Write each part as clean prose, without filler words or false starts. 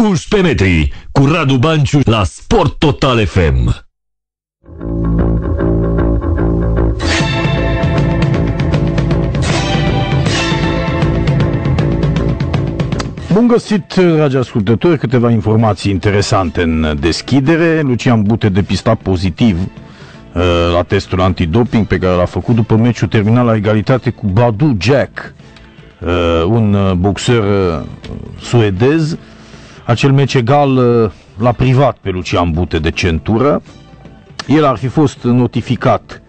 11 metri cu Radu Banciu la Sport Total FM. Bun găsit, dragi ascultători, câteva informații interesante în deschidere. Lucian Bute depistat pozitiv la testul antidoping pe care l-a făcut după meciul terminat la egalitate cu Badou Jack, un boxer suedez. Acel meci egal l-a privat pe Lucian Bute de centură. El ar fi fost notificat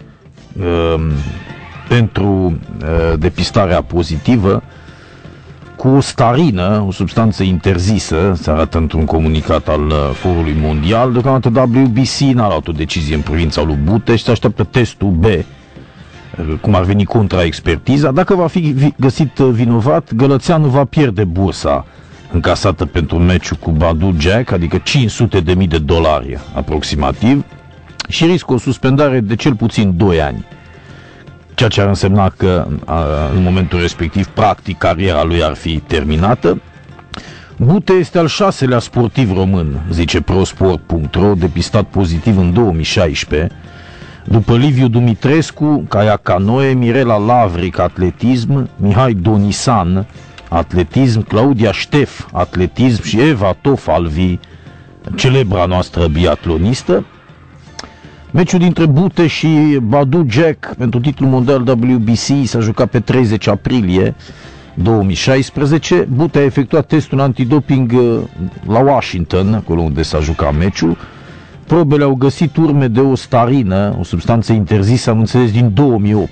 pentru depistarea pozitivă cu o starină, o substanță interzisă, se arată într-un comunicat al Forului Mondial. Deocamdată WBC n-a luat o decizie în privința lui Bute și se așteaptă testul B, cum ar veni contraexpertiza. Dacă va fi găsit vinovat, Gălățeanu va pierde bursa încasată pentru meciul cu Badou Jack, adică $500.000 aproximativ, și riscă o suspendare de cel puțin 2 ani. Ceea ce ar însemna că în momentul respectiv practic cariera lui ar fi terminată. Bute este al 6-lea sportiv român, zice prosport.ro, depistat pozitiv în 2016, după Liviu Dumitrescu, caiac canoe, Mirela Lavric, atletism, Mihai Donisan, atletism, Claudia Ștef, atletism și Eva Tofalvi, celebra noastră biatlonistă. Meciul dintre Bute și Badou Jack pentru titlul mondial WBC s-a jucat pe 30 aprilie 2016. Bute a efectuat testul antidoping la Washington, acolo unde s-a jucat meciul. Probele au găsit urme de o starină, o substanță interzisă, am înțeles, din 2008.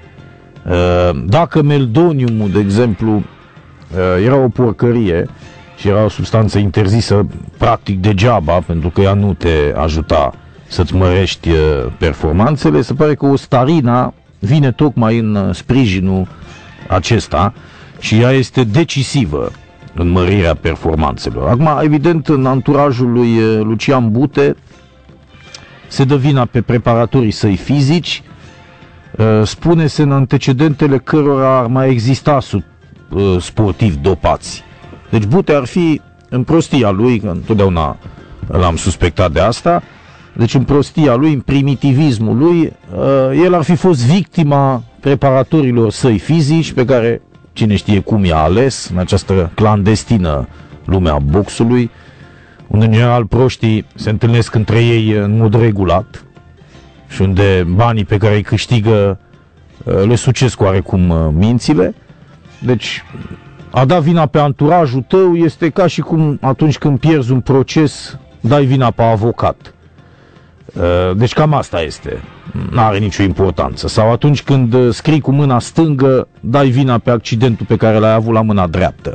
Dacă meldoniumul, de exemplu, era o porcărie și era o substanță interzisă practic degeaba, pentru că ea nu te ajuta să-ți mărești performanțele, se pare că o starina vine tocmai în sprijinul acesta și ea este decisivă în mărirea performanțelor. Acum, evident, în anturajul lui Lucian Bute se dă vina pe preparatorii săi fizici, spune-se în antecedentele cărora ar mai exista sportivi dopați. Deci Bute ar fi, în prostia lui, că întotdeauna l-am suspectat de asta, deci în prostia lui, în primitivismul lui, el ar fi fost victima preparatorilor săi fizici, pe care cine știe cum i-a ales în această clandestină lume a boxului, unde în general proștii se întâlnesc între ei în mod regulat și unde banii pe care îi câștigă le sucesc oarecum mințile. Deci a da vina pe anturajul tău este ca și cum atunci când pierzi un proces dai vina pe avocat. Deci cam asta este, n-are nicio importanță. Sau atunci când scrii cu mâna stângă, dai vina pe accidentul pe care l-ai avut la mâna dreaptă.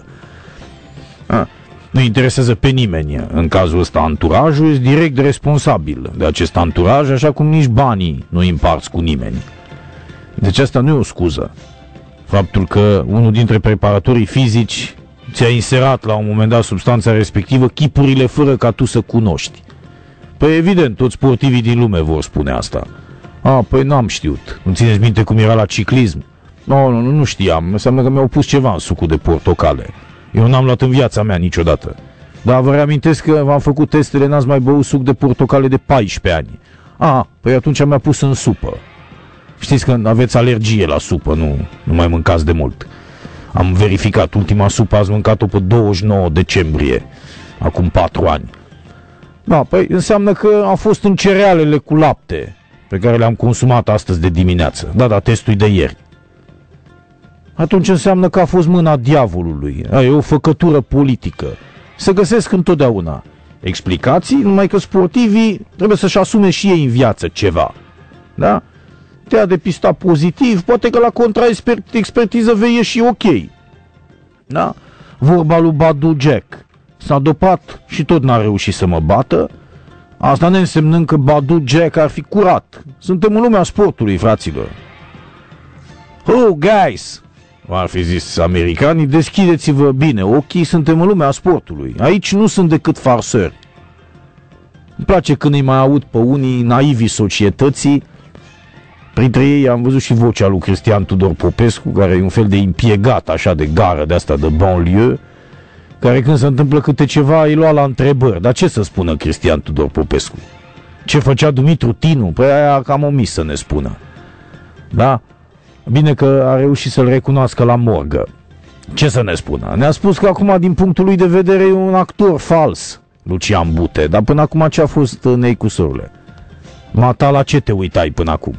Nu interesează pe nimeni în cazul ăsta anturajul, este direct responsabil de acest anturaj, așa cum nici banii nu îi împarți cu nimeni. Deci asta nu e o scuză. Faptul că unul dintre preparatorii fizici ți-a inserat la un moment dat substanța respectivă, chipurile fără ca tu să cunoști. Păi evident, toți sportivii din lume vor spune asta. Păi n-am știut. Nu țineți minte cum era la ciclism? Nu știam. Înseamnă că mi-au pus ceva în sucul de portocale. Eu n-am luat în viața mea niciodată. Dar vă reamintesc că v-am făcut testele, n-ați mai băut suc de portocale de 14 ani. Păi atunci mi-a pus în supă. Știți că aveți alergie la supă, nu mai mâncați de mult. Am verificat, ultima supă ați mâncat-o pe 29 decembrie, acum 4 ani. Păi înseamnă că a fost în cerealele cu lapte pe care le-am consumat astăzi de dimineață. Da, testul de ieri. Atunci înseamnă că a fost mâna diavolului. E o făcătură politică. Se găsesc întotdeauna explicații, numai că sportivii trebuie să-și asume și ei în viață ceva. Da? Te-a depistat pozitiv, poate că la contraexpertiză vei ieși ok. Da? Vorba lui Badou Jack. S-a dopat și tot n-a reușit să mă bată. Asta ne însemnând că Badou Jack ar fi curat. Suntem în lumea sportului, fraților. Guys, ar fi zis americanii, deschideți-vă bine ochii, suntem în lumea sportului. Aici nu sunt decât farsări. Îmi place când îi mai aud pe unii naivii societății. Printre ei am văzut și vocea lui Cristian Tudor Popescu, care e un fel de impiegat așa de gară de asta de banlieue, care când se întâmplă câte ceva îi lua la întrebări. Dar ce să spună Cristian Tudor Popescu? Ce făcea Dumitru Tinu? Păi aia cam omis să ne spună. Da? Bine că a reușit să-l recunoască la morgă. Ce să ne spună? Ne-a spus că acum, din punctul lui de vedere, e un actor fals, Lucian Bute. Dar până acum ce a fost Neicu Sorule? Mata, la ce te uitai până acum?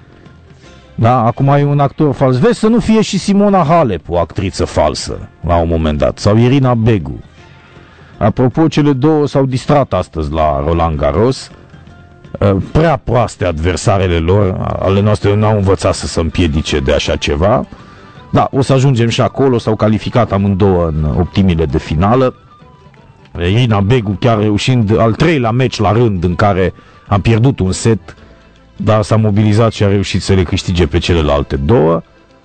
Da, acum e un actor fals. Vezi să nu fie și Simona Halep o actriță falsă la un moment dat. Sau Irina Begu. Apropo, cele două s-au distrat astăzi la Roland Garros. Prea proaste adversarele lor. Ale noastre n-au învățat să se împiedice de așa ceva. Da, o să ajungem și acolo. S-au calificat amândouă în optimile de finală. Irina Begu chiar reușind al treilea meci la rând în care a pierdut un set, dar s-a mobilizat și a reușit să le câștige pe celelalte două.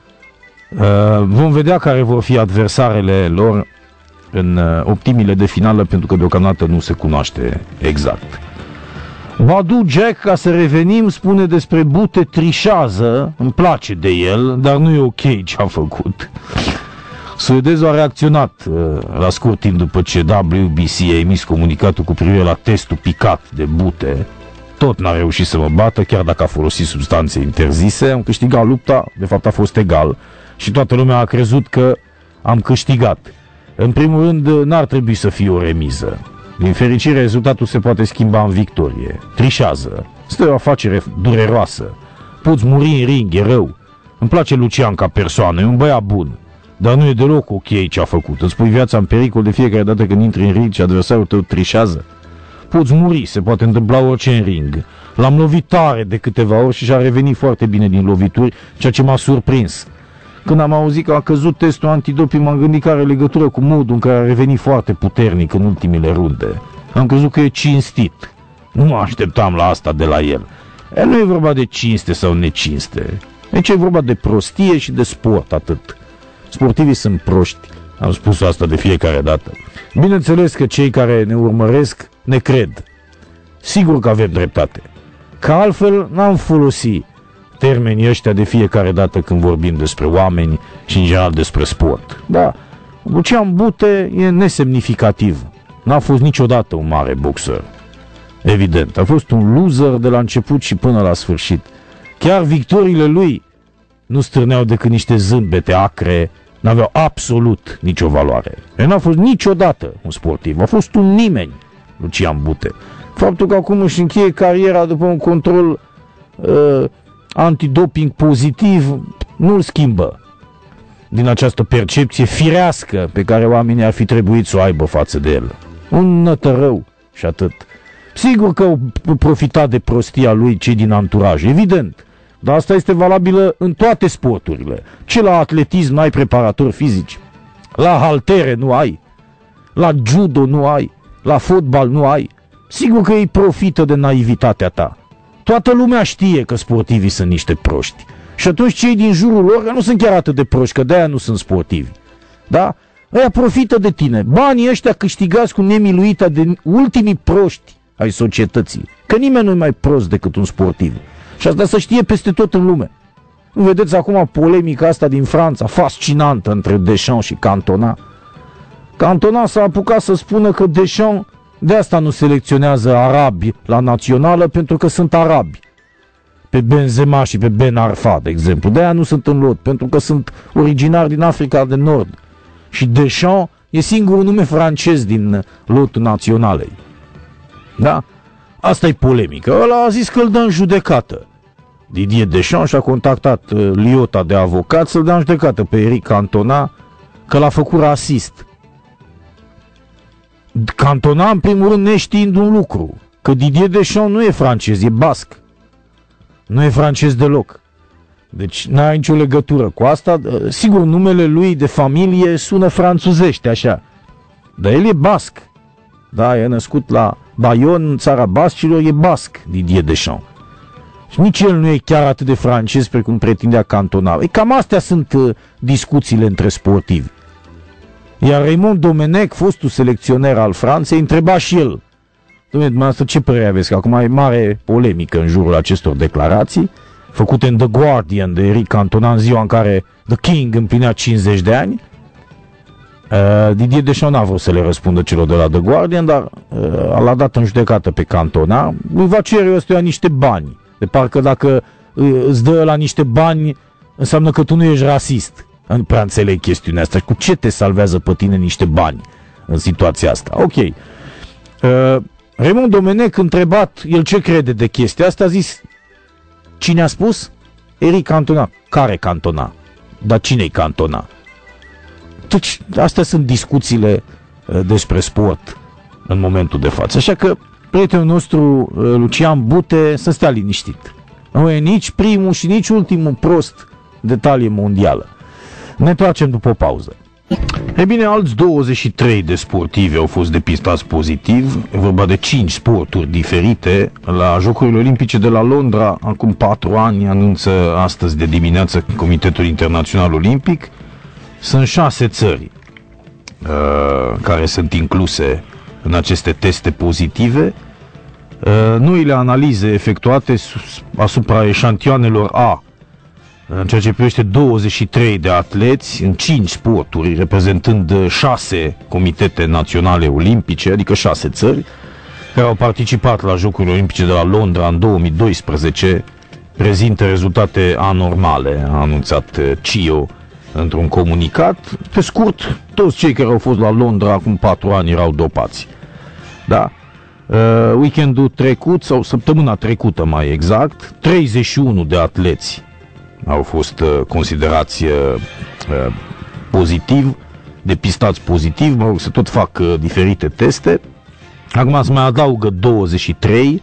Vom vedea care vor fi adversarele lor în optimile de finală, pentru că deocamdată nu se cunoaște exact. Badu Jack, ca să revenim, spune despre Bute: trișează, îmi place de el, dar nu e ok ce a făcut. Suedezul a reacționat la scurt timp după ce WBC a emis comunicatul cu privire la testul picat de Bute. Tot n-a reușit să mă bată, chiar dacă a folosit substanțe interzise. Am câștigat lupta, de fapt a fost egal. Și toată lumea a crezut că am câștigat. În primul rând, n-ar trebui să fie o remiză. Din fericire, rezultatul se poate schimba în victorie. Trișează. Este o afacere dureroasă. Poți muri în ring, e rău. Îmi place Lucian ca persoană, e un băiat bun. Dar nu e deloc ok ce a făcut. Îți pui viața în pericol de fiecare dată când intri în ring și adversarul tău trișează. Poți muri, se poate întâmpla orice în ring. L-am lovit tare de câteva ori și a revenit foarte bine din lovituri, ceea ce m-a surprins. Când am auzit că a căzut testul antidoping, m-am gândit că are legătură cu modul în care a revenit foarte puternic în ultimile runde. Am crezut că e cinstit. Nu mă așteptam la asta de la el. Nu e vorba de cinste sau necinste. Aici e vorba de prostie și de sport, atât. Sportivii sunt proști. Am spus asta de fiecare dată. Bineînțeles că cei care ne urmăresc ne cred. Sigur că avem dreptate. Că altfel n-am folosit termenii ăștia de fiecare dată când vorbim despre oameni și în general despre sport. Da, Lucian Bute e nesemnificativ. N-a fost niciodată un mare boxer. Evident, a fost un loser de la început și până la sfârșit. Chiar victoriile lui nu strâneau decât niște zâmbete acre, n-aveau absolut nicio valoare. El n-a fost niciodată un sportiv, a fost un nimeni, Lucian Bute. Faptul că acum își încheie cariera după un control antidoping pozitiv nu-l schimbă din această percepție firească pe care oamenii ar fi trebuit să o aibă față de el. Un nătărău și atât. Sigur că au profitat de prostia lui cei din anturaj, evident. Dar asta este valabilă în toate sporturile. Ce la atletism n-ai preparatori fizici? La haltere nu ai? La judo nu ai? La fotbal nu ai? Sigur că ei profită de naivitatea ta. Toată lumea știe că sportivii sunt niște proști. Și atunci cei din jurul lor, că nu sunt chiar atât de proști, că de-aia nu sunt sportivi. Da? Ăia profită de tine. Banii ăștia câștigați cu nemiluita de ultimii proști ai societății. Că nimeni nu e mai prost decât un sportiv. Și asta se știe peste tot în lume. Nu vedeți acum polemica asta din Franța, fascinantă, între Deschamps și Cantona? Cantona s-a apucat să spună că Deschamps de asta nu selecționează arabi la națională, pentru că sunt arabi. Pe Benzema și pe Ben Arfa, de exemplu. De aia nu sunt în lot, pentru că sunt originari din Africa de Nord. Și Deschamps e singurul nume francez din lotul naționalei. Da? Asta e polemică. Ăla a zis că îl dă în judecată. Didier Deschamps și-a contactat liota de avocat să-l dea în judecată pe Eric Cantona că l-a făcut rasist. Cantona, în primul rând, neștiind un lucru, că Didier Deschamps nu e francez, e basc. Nu e francez deloc. Deci n-are nicio legătură cu asta. Sigur, numele lui de familie sună franțuzește, așa. Dar el e basc. Da, e născut la Bayonne, în țara bascilor, e basc, Didier Deschamps. Și nici el nu e chiar atât de francez precum pretindea Cantona. Cam astea sunt discuțiile între sportivi. Iar Raymond Domenech, fostul selecționer al Franței, întreba și el: dom'le, dumneavoastră, ce părere aveți? Că acum e mare polemică în jurul acestor declarații făcute în The Guardian de Eric Cantona în ziua în care The King împlinea 50 de ani. Didier Deschamps n-a vrut să le răspundă celor de la The Guardian, dar l-a dat în judecată pe Cantona. Îi va cere ăstuia niște bani. De parcă dacă îți dă la niște bani, înseamnă că tu nu ești rasist. Nu prea înțeleg chestiunea asta. Cu ce te salvează pe tine niște bani în situația asta? Ok. Raymond Domenech, întrebat el ce crede de chestia asta, a zis: cine a spus? Eric Cantona. Care Cantona? Dar cine-i Cantona? Deci, astea sunt discuțiile despre sport în momentul de față. Așa că prietenul nostru, Lucian Bute, să stea liniștit. Nu e nici primul și nici ultimul prost de talie mondială. Ne întoarcem după o pauză. E bine, alți 23 de sportivi au fost depistați pozitiv. E vorba de 5 sporturi diferite. La Jocurile Olimpice de la Londra, acum 4 ani, anunță astăzi de dimineață Comitetul Internațional Olimpic. Sunt 6 țări care sunt incluse în aceste teste pozitive. Noile analize efectuate asupra eșantioanelor A, în ceea ce privește 23 de atleți în 5 sporturi, reprezentând 6 comitete naționale olimpice, adică 6 țări, care au participat la Jocurile Olimpice de la Londra în 2012, prezintă rezultate anormale, a anunțat CIO într-un comunicat. Pe scurt, toți cei care au fost la Londra acum 4 ani erau dopați. Da? Weekendul trecut, sau săptămâna trecută mai exact, 31 de atleți au fost considerați pozitiv, depistați pozitiv, mă rog, se tot fac diferite teste. Acum se mai adaugă 23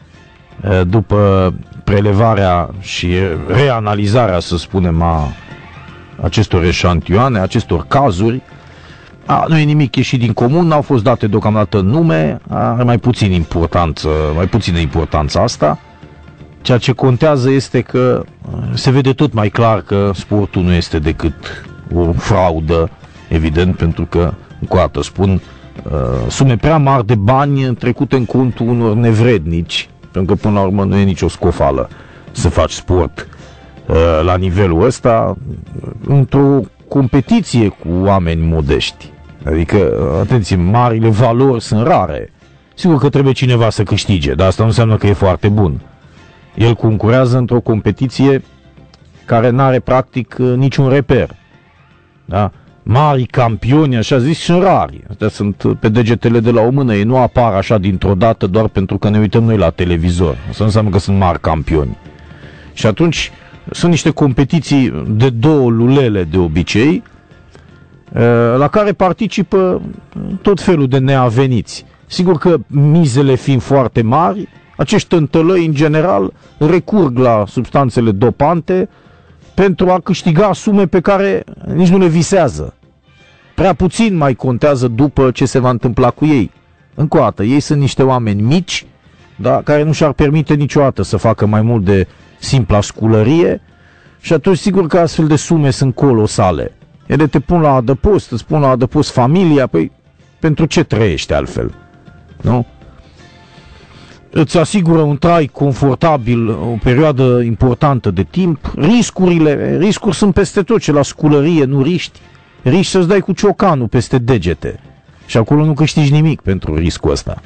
după prelevarea și reanalizarea, să spunem, a acestor eșantioane, acestor cazuri. Nu e nimic ieșit din comun, n-au fost date deocamdată nume, are mai puțină importanță asta. Ceea ce contează este că se vede tot mai clar că sportul nu este decât o fraudă, evident, pentru că, încă o dată spun, sume prea mari de bani trecute în contul unor nevrednici, pentru că până la urmă nu e nicio scofală să faci sport la nivelul ăsta într-o competiție cu oameni modești. Adică, atenție, marile valori sunt rare. Sigur că trebuie cineva să câștige, dar asta nu înseamnă că e foarte bun. El concurează într-o competiție care n-are practic niciun reper. Da? Mari campioni, așa zis, sunt rari. Astea sunt pe degetele de la o mână. Ei nu apar așa dintr-o dată doar pentru că ne uităm noi la televizor. Asta nu înseamnă că sunt mari campioni. Și atunci sunt niște competiții de 2 lulele de obicei, la care participă tot felul de neaveniți. Sigur că mizele fiind foarte mari, acești tântălăi în general recurg la substanțele dopante pentru a câștiga sume pe care nici nu le visează. Prea puțin mai contează după ce se va întâmpla cu ei. Încă o dată, ei sunt niște oameni mici, da, care nu și-ar permite niciodată să facă mai mult de simpla sculărie și atunci sigur că astfel de sume sunt colosale. Ele te pun la adăpost, îți pun la adăpost familia, păi pentru ce trăiești altfel? Nu? Îți asigură un trai confortabil o perioadă importantă de timp. Riscuri sunt peste tot, ce la sculărie nu riști. Riști să-ți dai cu ciocanul peste degete și acolo nu câștigi nimic pentru riscul ăsta.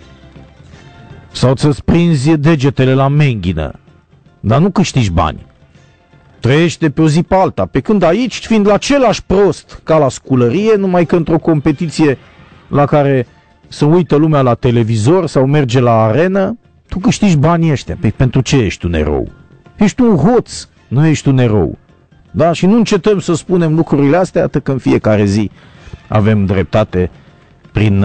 Sau să-ți prinzi degetele la menghină, dar nu câștigi bani. Trăiești de pe o zi pe alta, pe când aici, fiind la același prost ca la sculărie, numai că într-o competiție la care se uită lumea la televizor sau merge la arenă, tu câștigi banii ăștia. Păi pentru ce ești un erou? Ești un hoț, nu ești un erou. Da? Și nu încetăm să spunem lucrurile astea, atât că în fiecare zi avem dreptate prin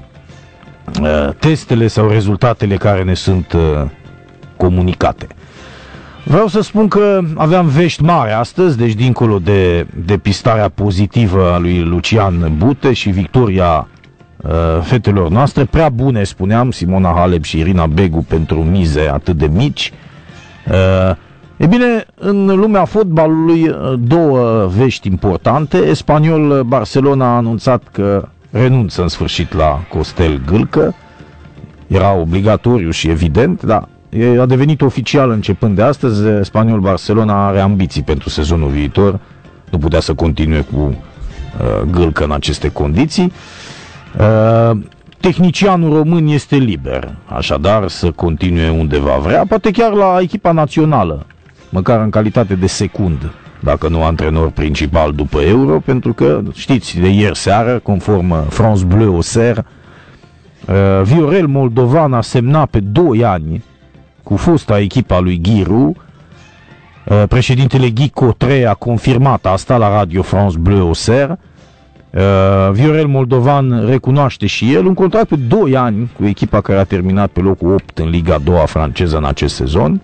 testele sau rezultatele care ne sunt comunicate. Vreau să spun că aveam vești mari astăzi, deci dincolo de depistarea pozitivă a lui Lucian Bute și victoria fetelor noastre, prea bune, spuneam, Simona Halep și Irina Begu pentru mize atât de mici. E bine, în lumea fotbalului 2 vești importante. Espanyol Barcelona a anunțat că renunță în sfârșit la Costel Gâlcă. Era obligatoriu și evident, dar a devenit oficial începând de astăzi. Espanyol Barcelona are ambiții pentru sezonul viitor. Nu putea să continue cu gâlcă în aceste condiții. Tehnicianul român este liber, așadar să continue unde va vrea, poate chiar la echipa națională, măcar în calitate de secund, dacă nu antrenor principal după Euro, pentru că, știți, de ieri seară, conform France Bleu Auxerre, Viorel Moldovan a semnat pe 2 ani cu fosta echipa lui Giroud. Președintele Guy Cottret a confirmat asta la Radio France Bleu Auxerre. Viorel Moldovan recunoaște și el un contract pe 2 ani cu echipa care a terminat pe locul 8 în Liga 2 franceză în acest sezon.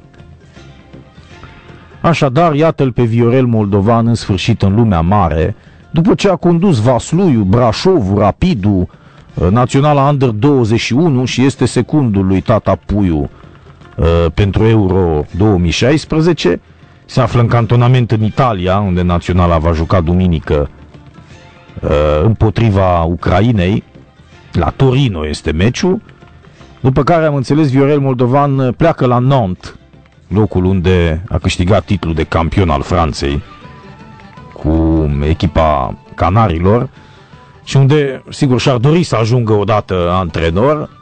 Așadar, iată-l pe Viorel Moldovan în sfârșit în lumea mare, după ce a condus Vasluiu, Brașovul, Rapidul, Naționala Under 21 și este secundul lui Tata Puiu pentru Euro 2016. Se află în cantonament în Italia, unde Naționala va juca duminică împotriva Ucrainei. La Torino este meciul. După care, am înțeles, Viorel Moldovan pleacă la Nantes, locul unde a câștigat titlul de campion al Franței cu echipa Canarilor și unde, sigur, și-ar dori să ajungă odată antrenor.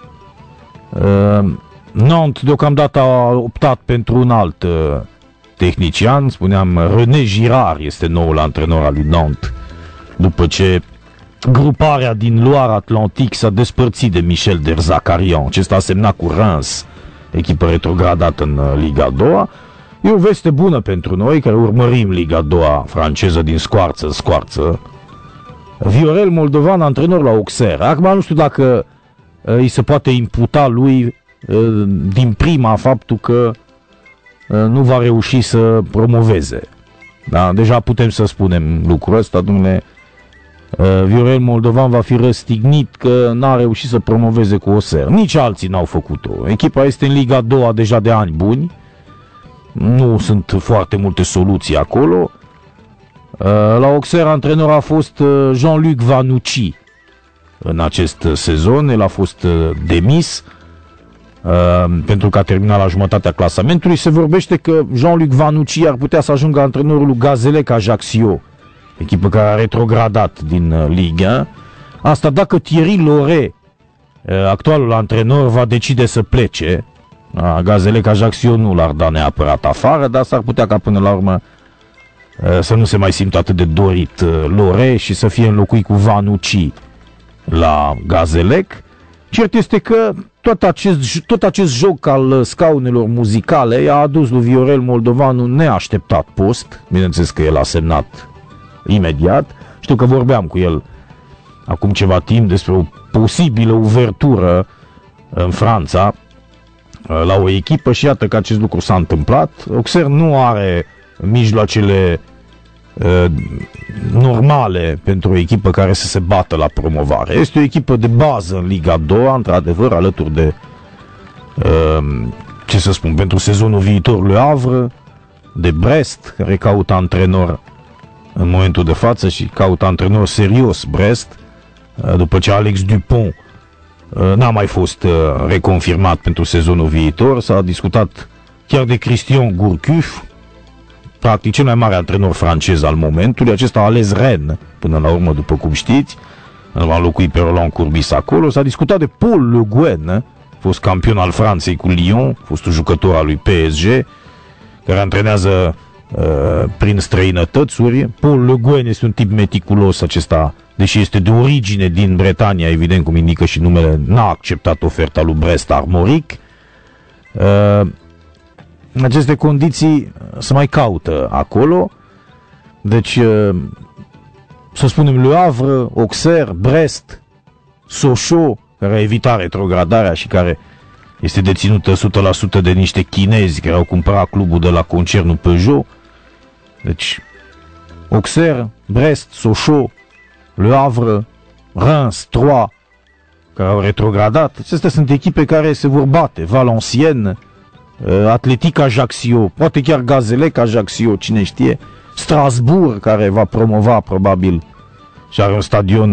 Nantes deocamdată a optat pentru un alt tehnician, spuneam, René Girard este noul antrenor al lui Nantes, după ce gruparea din Loire-Atlantique s-a despărțit de Michel Derzakarian. Acesta a semnat cu Reims, echipă retrogradată în Liga 2. E o veste bună pentru noi, care urmărim Liga 2 franceză din scoarță în scoarță. Viorel Moldovan, antrenor la Auxerre. Acum nu știu dacă îi se poate imputa lui din prima faptul că nu va reuși să promoveze. Da? Deja putem să spunem lucrul ăsta, domnule. Viorel Moldovan va fi răstignit că n-a reușit să promoveze cu Auxerre. Nici alții n-au făcut-o. Echipa este în Liga 2 deja de ani buni. Nu sunt foarte multe soluții acolo. La Auxerre antrenor a fost Jean-Luc Vanucci în acest sezon. El a fost demis pentru că a terminat la jumătatea clasamentului. Se vorbește că Jean-Luc Vanucci ar putea să ajungă antrenorul lui Gazélec Ajaccio, echipă care a retrogradat din Liga. Asta dacă Thierry Loret, actualul antrenor, va decide să plece. Gazélec Ajaccio nu l-ar da neapărat afară, dar s-ar putea ca până la urmă să nu se mai simtă atât de dorit Loret și să fie înlocuit cu Vanucci la Gazélec. Cert este că tot acest joc al scaunelor muzicale a adus lui Viorel Moldovan un neașteptat post. Bineînțeles că el a semnat imediat. Știu că vorbeam cu el acum ceva timp despre o posibilă uvertură în Franța la o echipă și iată că acest lucru s-a întâmplat. Auxerre nu are mijloacele normale pentru o echipă care să se bată la promovare. Este o echipă de bază în Liga 2, într-adevăr, alături de ce să spun, pentru sezonul viitor Le Havre, de Brest, care caută antrenor în momentul de față și caută antrenor serios Brest, după ce Alex Dupont n-a mai fost reconfirmat pentru sezonul viitor. S-a discutat chiar de Christian Gourcuff, practic cel mai mare antrenor francez al momentului. Acesta a ales Rennes până la urmă, după cum știți, va înlocui pe Roland Courbis acolo. S-a discutat de Paul Le Guen, fost campion al Franței cu Lyon, fost un jucător al lui PSG, care antrenează prin străinătățuri. Paul Le Guen este un tip meticulos, acesta, deși este de origine din Bretania, evident cum indică și numele, n-a acceptat oferta lui Brest Armoric. În aceste condiții se mai caută acolo. Deci, să spunem, Le Havre, Auxerre, Brest, Sochaux, care a evitat retrogradarea și care este deținută 100% de niște chinezi care au cumpărat clubul de la concernul Peugeot. Deci, Auxerre, Brest, Sochaux, Le Havre, Reims, Troyes, care au retrogradat. Acestea sunt echipe care se vor bate. Valenciennes, Atletic Ajaccio, poate chiar Gazélec Ajaccio, cine știe. Strasbourg, care va promova probabil și are un stadion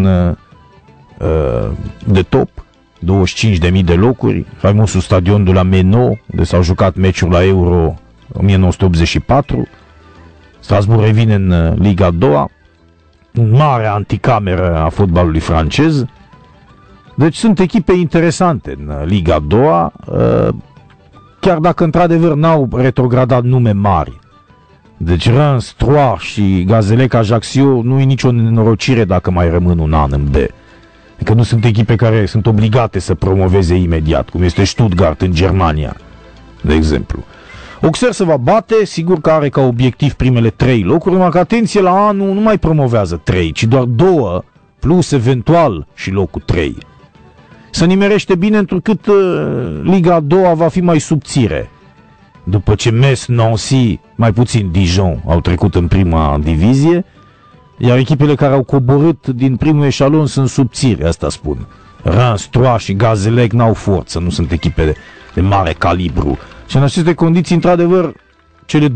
de top, 25.000 de locuri, faimosul stadion de la Meneau, unde s-au jucat meciuri la Euro 1984. Strasbourg revine în Liga 2. un mare anticameră a fotbalului francez. Deci sunt echipe interesante în Liga a doua, chiar dacă într-adevăr n-au retrogradat nume mari. Deci Reims, Troyes și Gazélec Ajaccio nu e nicio nenorocire dacă mai rămân un an în B. Adică nu sunt echipe care sunt obligate să promoveze imediat, cum este Stuttgart în Germania, de exemplu. Auxerre se va bate, sigur că are ca obiectiv primele 3 locuri, numai că atenție, la anul nu mai promovează 3, ci doar 2, plus eventual și locul 3. Se nimerește bine întrucât Liga a doua va fi mai subțire. După ce Metz, Nancy, mai puțin Dijon au trecut în prima divizie, iar echipele care au coborât din primul eșalon sunt subțiri, asta spun. Reims, Troyes și Gazélec n-au forță, nu sunt echipe de mare calibru. Și în aceste condiții, într-adevăr, cele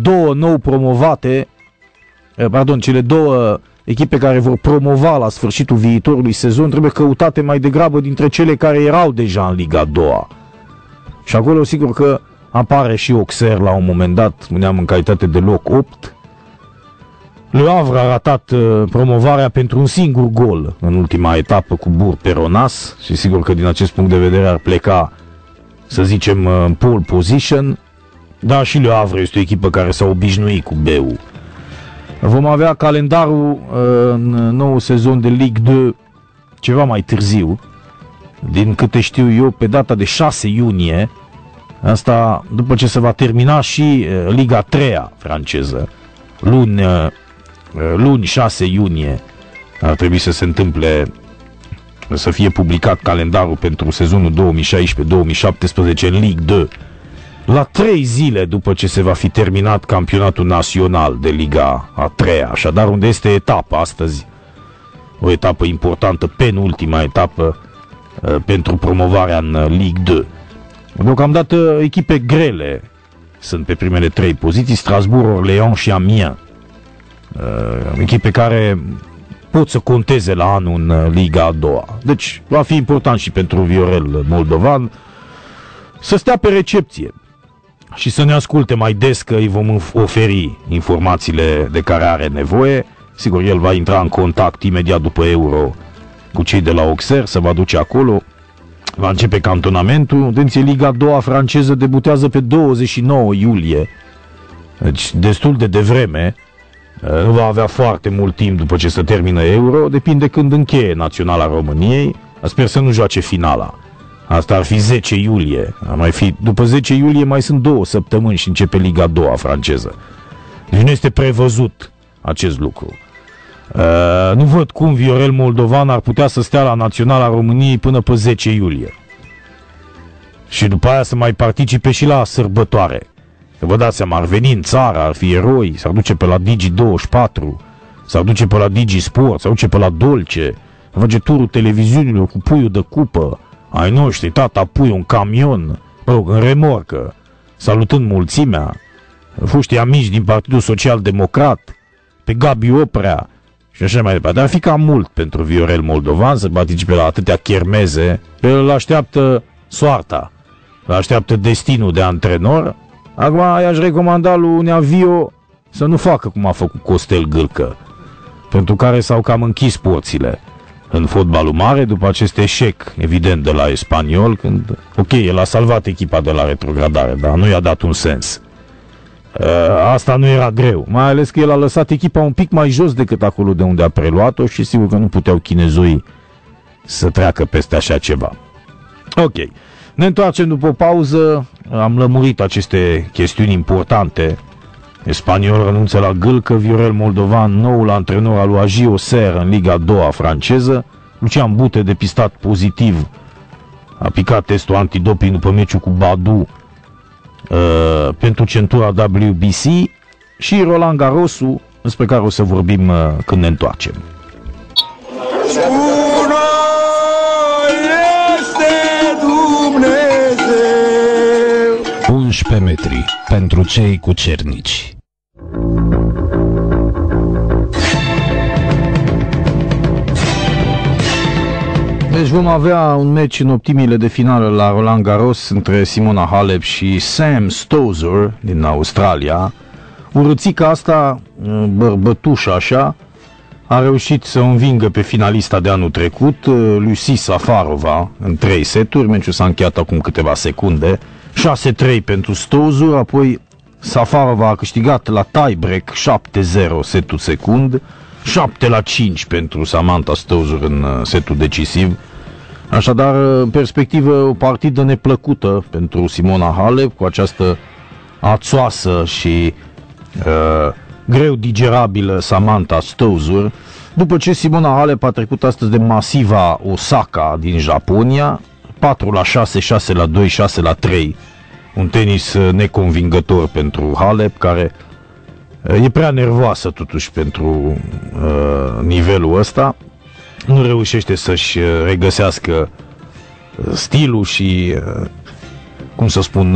două echipe care vor promova la sfârșitul viitorului sezon trebuie căutate mai degrabă dintre cele care erau deja în Liga a doua. Și acolo, sigur că apare și Auxerre la un moment dat, spuneam, în calitate de loc 8. Le Havre a ratat promovarea pentru un singur gol în ultima etapă cu Bourg-Peronas și sigur că din acest punct de vedere ar pleca, să zicem, în pole position. Dar și Le Havre este o echipă care s-a obișnuit cu B-ul. Vom avea calendarul în nou sezon de Ligue 2 ceva mai târziu, din câte știu eu, pe data de 6 iunie, asta după ce se va termina și Liga 3-a franceză. Luni 6 iunie ar trebui să se întâmple, să fie publicat calendarul pentru sezonul 2016-2017 în Ligue 2, la 3 zile după ce se va fi terminat campionatul național de Liga a 3-a, așadar unde este etapa astăzi, o etapă importantă, penultima etapă pentru promovarea în Ligue 2. Deocamdată echipe grele sunt pe primele 3 poziții, Strasbourg, Orléans și Amiens. Echipe care pot să conteze la anul în Liga a doua. Deci va fi important și pentru Viorel Moldovan să stea pe recepție și să ne asculte mai des, că îi vom oferi informațiile de care are nevoie. Sigur, el va intra în contact imediat după Euro cu cei de la Auxerre, se va duce acolo, va începe cantonamentul. Atenție, Liga a doua franceză debutează pe 29 iulie, deci destul de devreme. Nu va avea foarte mult timp după ce se termină Euro, depinde când încheie Naționala României. Sper să nu joace finala. Asta ar fi 10 iulie. După 10 iulie mai sunt 2 săptămâni și începe Liga a doua franceză. Deci nu este prevăzut acest lucru. Nu văd cum Viorel Moldovan ar putea să stea la Naționala României până pe 10 iulie. Și după aia să mai participe și la sărbătoare. Că vă dați seama, ar veni în țară, ar fi eroi, s-ar duce pe la Digi24, s-ar duce pe la Digisport, s-ar duce pe la Dolce, face turul televiziunilor cu puiul de cupă ai noștri, tata pui un camion, în remorcă, salutând mulțimea, foștii amici din Partidul Social Democrat, pe Gabi Oprea și așa mai departe. Dar ar fi cam mult pentru Viorel Moldovan să participe la atâtea chermeze. Pe el îl așteaptă soarta, îl așteaptă destinul de antrenor. Acum i-aș recomanda lui Neavio să nu facă cum a făcut Costel Gârcă, pentru care s-au cam închis porțile în fotbalul mare după acest eșec evident de la Espanyol, când, ok, el a salvat echipa de la retrogradare, dar nu i-a dat un sens. Asta nu era greu, mai ales că el a lăsat echipa un pic mai jos decât acolo de unde a preluat-o și sigur că nu puteau chinezoii să treacă peste așa ceva. Ok, ne întoarcem după o pauză, am lămurit aceste chestiuni importante. Espanyol renunță la Gâlcă, Viorel Moldovan, noul antrenor al lui Agi Auxerre în Liga a doua franceză, Lucian Bute depistat pozitiv, a picat testul antidoping după meciul cu Badu pentru centura WBC, și Roland Garrosu, despre care o să vorbim când ne întoarcem. 11 metri pentru cei cu cernici. Deci vom avea un meci în optimile de finală la Roland Garros între Simona Halep și Sam Stosur din Australia. Urățica asta, bărbătușă așa, a reușit să învingă pe finalista de anul trecut, Lucie Safarova, în 3 seturi. Meciul s-a încheiat acum câteva secunde. 6-3 pentru Stosur, apoi Safarova a câștigat la tiebreak 7-0 setul secund, 7-5 pentru Samantha Stosur în setul decisiv. Așadar, în perspectivă, o partidă neplăcută pentru Simona Halep, cu această ațoasă și greu digerabilă Samantha Stosur, după ce Simona Halep a trecut astăzi de masiva Osaka din Japonia, 4-6, 6-2, 6-3. Un tenis neconvingător pentru Halep, care e prea nervoasă totuși pentru nivelul ăsta. Nu reușește să-și regăsească stilul și, cum să spun,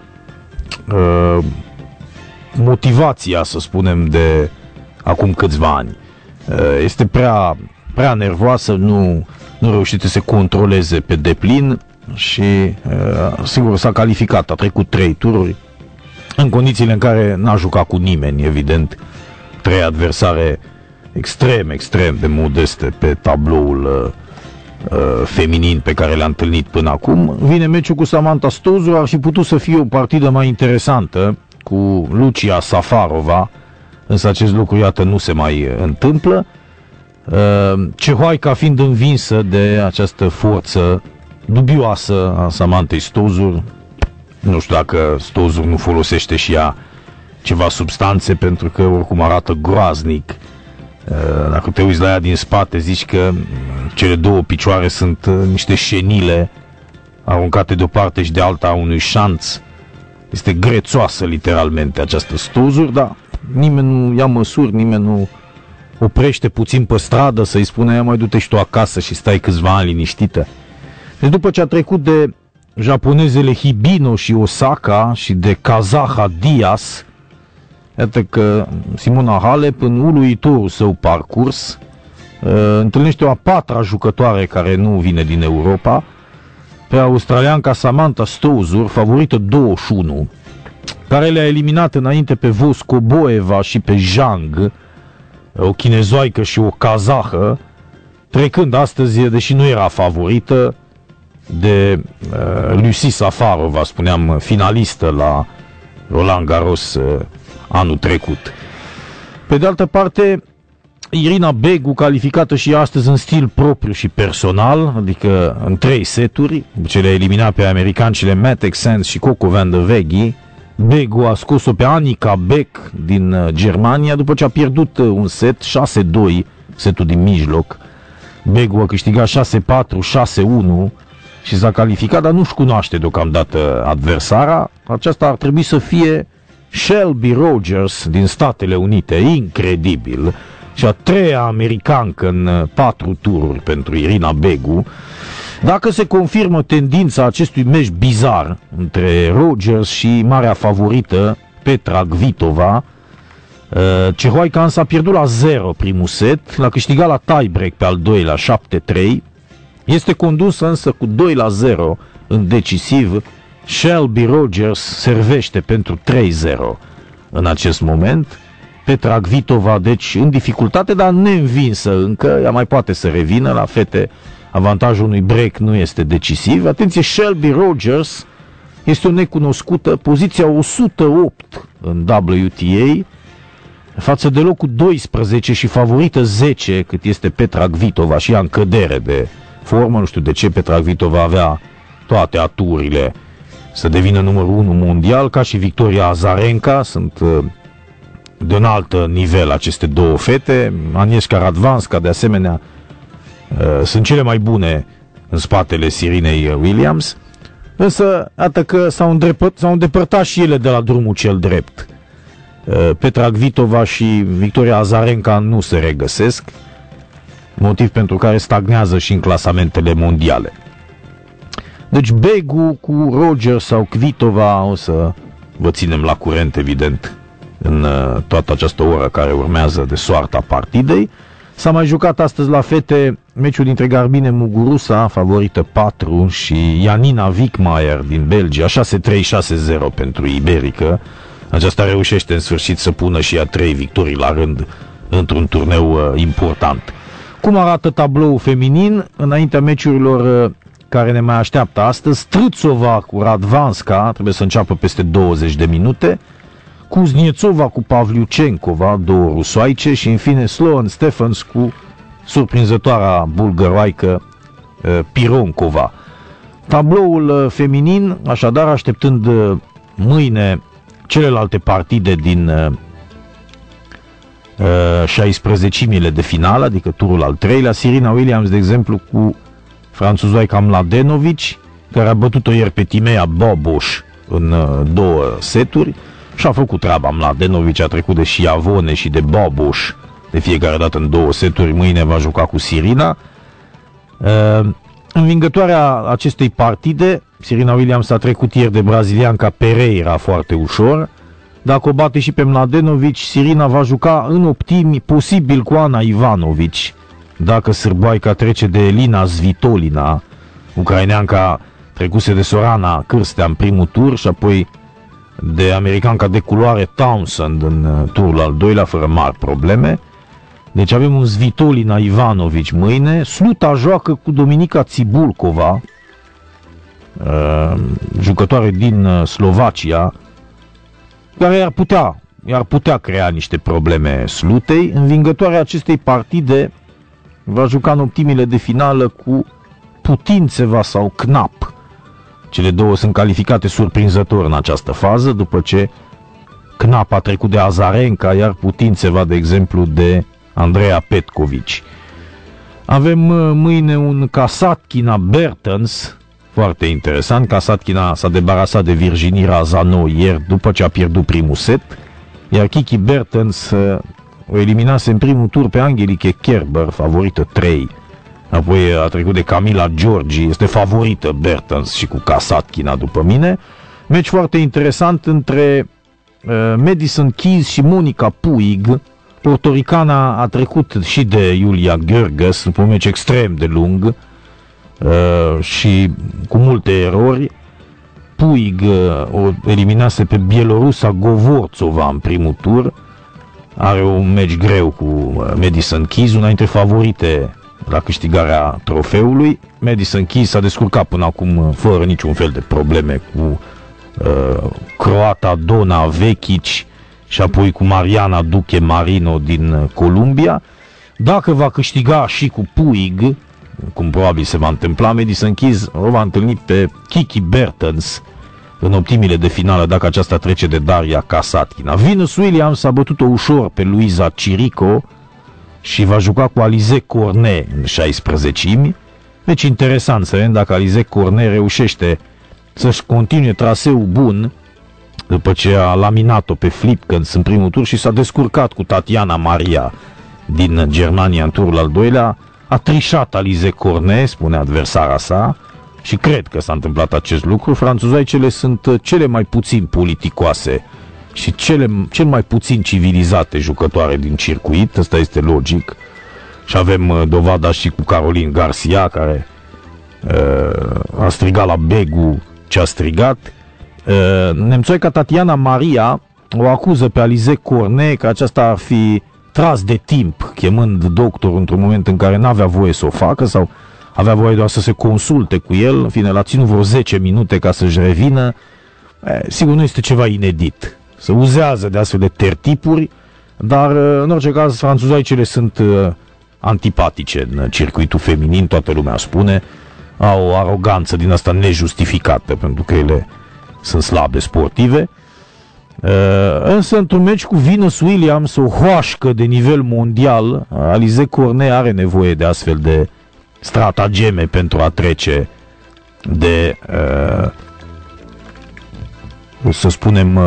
motivația, să spunem, de acum câțiva ani. Este prea nervoasă, nu reușește să se controleze pe deplin și, sigur, s-a calificat, a trecut 3 tururi, în condițiile în care n-a jucat cu nimeni, evident, 3 adversare extrem de modeste pe tabloul feminin pe care le-a întâlnit până acum. Vine meciul cu Samantha Stosur, ar fi putut să fie o partidă mai interesantă cu Lucia Safarova, însă acest lucru, iată, nu se mai întâmplă. Cehoaica fiind învinsă de această forță dubioasă a Samanthei Stosur. Nu știu dacă Stosur nu folosește și ea ceva substanțe, pentru că oricum arată groaznic. Dacă te uiți la ea din spate, zici că cele 2 picioare sunt niște șenile aruncate de o parte și de alta a unui șanț. Este grețoasă literalmente această Stosur, dar nimeni nu ia măsuri, nimeni nu oprește puțin pe stradă să-i spune: ia mai du-te și tu acasă și stai câțiva ani liniștită. Deci după ce a trecut de japonezele Hibino și Osaka și de kazaha Diaz, iată că Simona Halep, în uluitorul său parcurs, întâlnește o a 4-a jucătoare care nu vine din Europa, pe australianca Samantha Stosur, favorită 21, care le-a eliminat înainte pe Voskoboeva și pe Zhang, o chinezoaică și o kazahă, trecând astăzi, deși nu era favorită, de Lucie Safarova, spuneam, finalistă la Roland Garros anul trecut. Pe de altă parte, Irina Begu, calificată și astăzi în stil propriu și personal, adică în 3 seturi, ce le-a eliminat pe americancile Matek Sands și Coco Van de Veghi. Begu a scos-o pe Annika Beck din Germania după ce a pierdut un set, 6-2, setul din mijloc. Begu a câștigat 6-4, 6-1 și s-a calificat, dar nu-și cunoaște deocamdată adversara. Aceasta ar trebui să fie Shelby Rogers din Statele Unite, incredibil. Și a 3-a americancă în 4 tururi pentru Irina Begu. Dacă se confirmă tendința acestui meci bizar între Rogers și marea favorită Petra Kvitova, cehoaica însă a pierdut la 0 primul set, l-a câștigat la tiebreak pe al doilea 7-3, este condusă însă cu 2-0 în decisiv. Shelby Rogers servește pentru 3-0 în acest moment. Petra Kvitova, deci, în dificultate, dar neînvinsă încă, ea mai poate să revină. La fete, avantajul unui break nu este decisiv. Atenție, Shelby Rogers este o necunoscută, poziția 108 în WTA, față de locul 12 și favorită 10, cât este Petra Kvitova, și ea în cădere de formă. Nu știu de ce Petra Kvitova avea toate aturile să devină numărul 1 mondial, ca și Victoria Azarenka. Sunt de un alt nivel aceste două fete. Agnieszka Radwanska, de asemenea, sunt cele mai bune în spatele Sirinei Williams. Însă, iată că s-au îndepărtat și ele de la drumul cel drept. Petra Kvitova și Victoria Azarenka nu se regăsesc, motiv pentru care stagnează și în clasamentele mondiale. Deci Begu cu Rogers sau Kvitova, o să vă ținem la curent, evident, în toată această oră care urmează de soarta partidei. S-a mai jucat astăzi la fete meciul dintre Garbine Muguruza, favorită 4, și Janina Wickmayer din Belgia, 6-3, 6-0 pentru iberică. Aceasta reușește în sfârșit să pună și ea 3 victorii la rând într-un turneu important. Cum arată tabloul feminin înaintea meciurilor care ne mai așteaptă astăzi? Strâțova cu Radvanska, trebuie să înceapă peste 20 de minute, Kuzniețova cu Pavliucencova, două rusoaice, și în fine Sloan Stephens cu surprinzătoarea bulgăroaică Pironkova. Tabloul feminin, așadar, așteptând mâine celelalte partide din 16-mile de finală, adică turul al treilea. Serena Williams, de exemplu, cu franțuzoica Mladenovic, care a bătut-o ieri pe Timea Boboș în 2 seturi și a făcut treaba. Mladenovic a trecut de Schiavone și de Boboș de fiecare dată în 2 seturi. Mâine va juca cu Serena. Învingătoarea acestei partide, Serena Williams, a trecut ieri de brazilianca Pereira foarte ușor. Dacă o bate și pe Mladenovic, Serena va juca în optimi posibil cu Ana Ivanovic. Dacă sârboaica trece de Elina Svitolina, ucraineanca trecuse de Sorana Cârstea în primul tur și apoi de americanca de culoare Townsend în turul al doilea, fără mari probleme. Deci avem un Svitolina Ivanovic mâine. Sluta joacă cu Dominika Cibulcova, jucătoare din Slovacia, care i-ar putea crea niște probleme Slutei. Învingătoarea acestei partide va juca în optimile de finală cu Putintseva sau Knap. Cele două sunt calificate surprinzător în această fază, după ce Knap a trecut de Azarenka, iar Putintseva, de exemplu, de Andreea Petkovic. Avem mâine un Kasatkina Bertens, foarte interesant. Kasatkina s-a debarasat de Virginie Razano ieri după ce a pierdut primul set, iar Kiki Bertens o eliminase în primul tur pe Angelique Kerber, favorită 3. Apoi a trecut de Camila Giorgi, este favorită Bertens și cu Kasatkina după mine. Meci foarte interesant între Madison Keys și Monica Puig. Portoricana a trecut și de Julia Görges după un meci extrem de lung și cu multe erori. Puig o eliminase pe bielorusa Govorțova în primul tur. Are un meci greu cu Madison Keys, una dintre favorite la câștigarea trofeului. Madison Keys s-a descurcat până acum fără niciun fel de probleme cu croata Dona Vekic și apoi cu Mariana Duque Marino din Columbia. Dacă va câștiga și cu Puig, cum probabil se va întâmpla, Madison Keys o va întâlni pe Kiki Bertens în optimile de finală, dacă aceasta trece de Daria Kasatkina. Venus Williams a bătut-o ușor pe Luisa Chirico și va juca cu Alizé Cornet în 16-imi. Deci interesant să vedem dacă Alizé Cornet reușește să-și continue traseul bun după ce a laminat-o pe Flipkens în primul tur și s-a descurcat cu Tatiana Maria din Germania în turul al doilea. A trișat Alizé Cornet, spune adversara sa, și cred că s-a întâmplat acest lucru. Franțuzoicele sunt cele mai puțin politicoase și cel mai puțin civilizate jucătoare din circuit, ăsta este logic. Și avem dovada și cu Caroline Garcia, care a strigat la Begu ce a strigat. Nemțoica Tatiana Maria o acuză pe Alizé Cornet că aceasta ar fi tras de timp, chemând doctorul într-un moment în care n-avea voie să o facă sau avea voie doar să se consulte cu el. În fine, l-a ținut vreo 10 minute ca să-și revină. Sigur, nu este ceva inedit. Se uzează de astfel de tertipuri, dar în orice caz franțuzoicele sunt antipatice în circuitul feminin, toată lumea spune. Au o aroganță din asta nejustificată, pentru că ele sunt slabe sportive. Însă într-un meci cu Venus Williams, o hoașcă de nivel mondial, Alizé Cornet are nevoie de astfel de stratageme pentru a trece de să spunem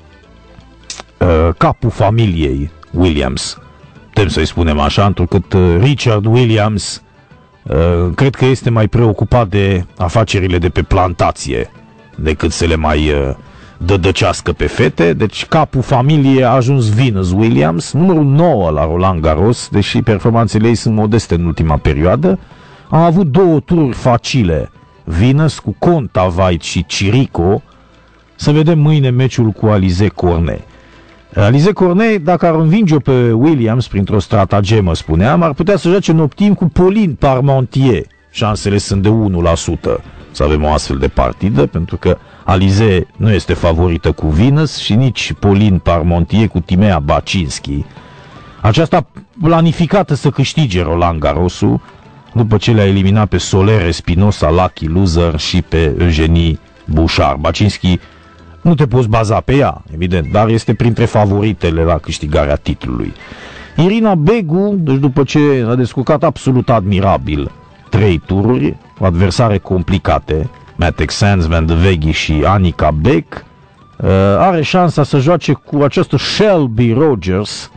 capul familiei Williams, putem să-i spunem așa, întrucât Richard Williams cred că este mai preocupat de afacerile de pe plantație decât să le mai dădăcească pe fete. Deci capul familiei a ajuns Venus Williams, numărul 9 la Roland Garros, deși performanțele ei sunt modeste în ultima perioadă. Am avut 2 tururi facile Venus cu Kontaveit și Chirico. Să vedem mâine meciul cu Alizé Cornet. Alizé Cornet, dacă ar învinge-o pe Williams printr-o stratagemă, spuneam, ar putea să joace în optim cu Pauline Parmentier. Șansele sunt de 1% să avem o astfel de partidă, pentru că Alizé nu este favorită cu Venus și nici Pauline Parmentier cu Timea Bacinski. Aceasta planificată să câștige Roland Garrosul, după ce le-a eliminat pe Soler Espinosa, Lucky Loser și pe Eugenie Bouchard. Bacinski nu te poți baza pe ea, evident, dar este printre favoritele la câștigarea titlului. Irina Begu, deci după ce a descurcat absolut admirabil 3 tururi, cu adversare complicate, Mattek Sands, Van de Veghi și Annika Beck, are șansa să joace cu această Shelby Rogers,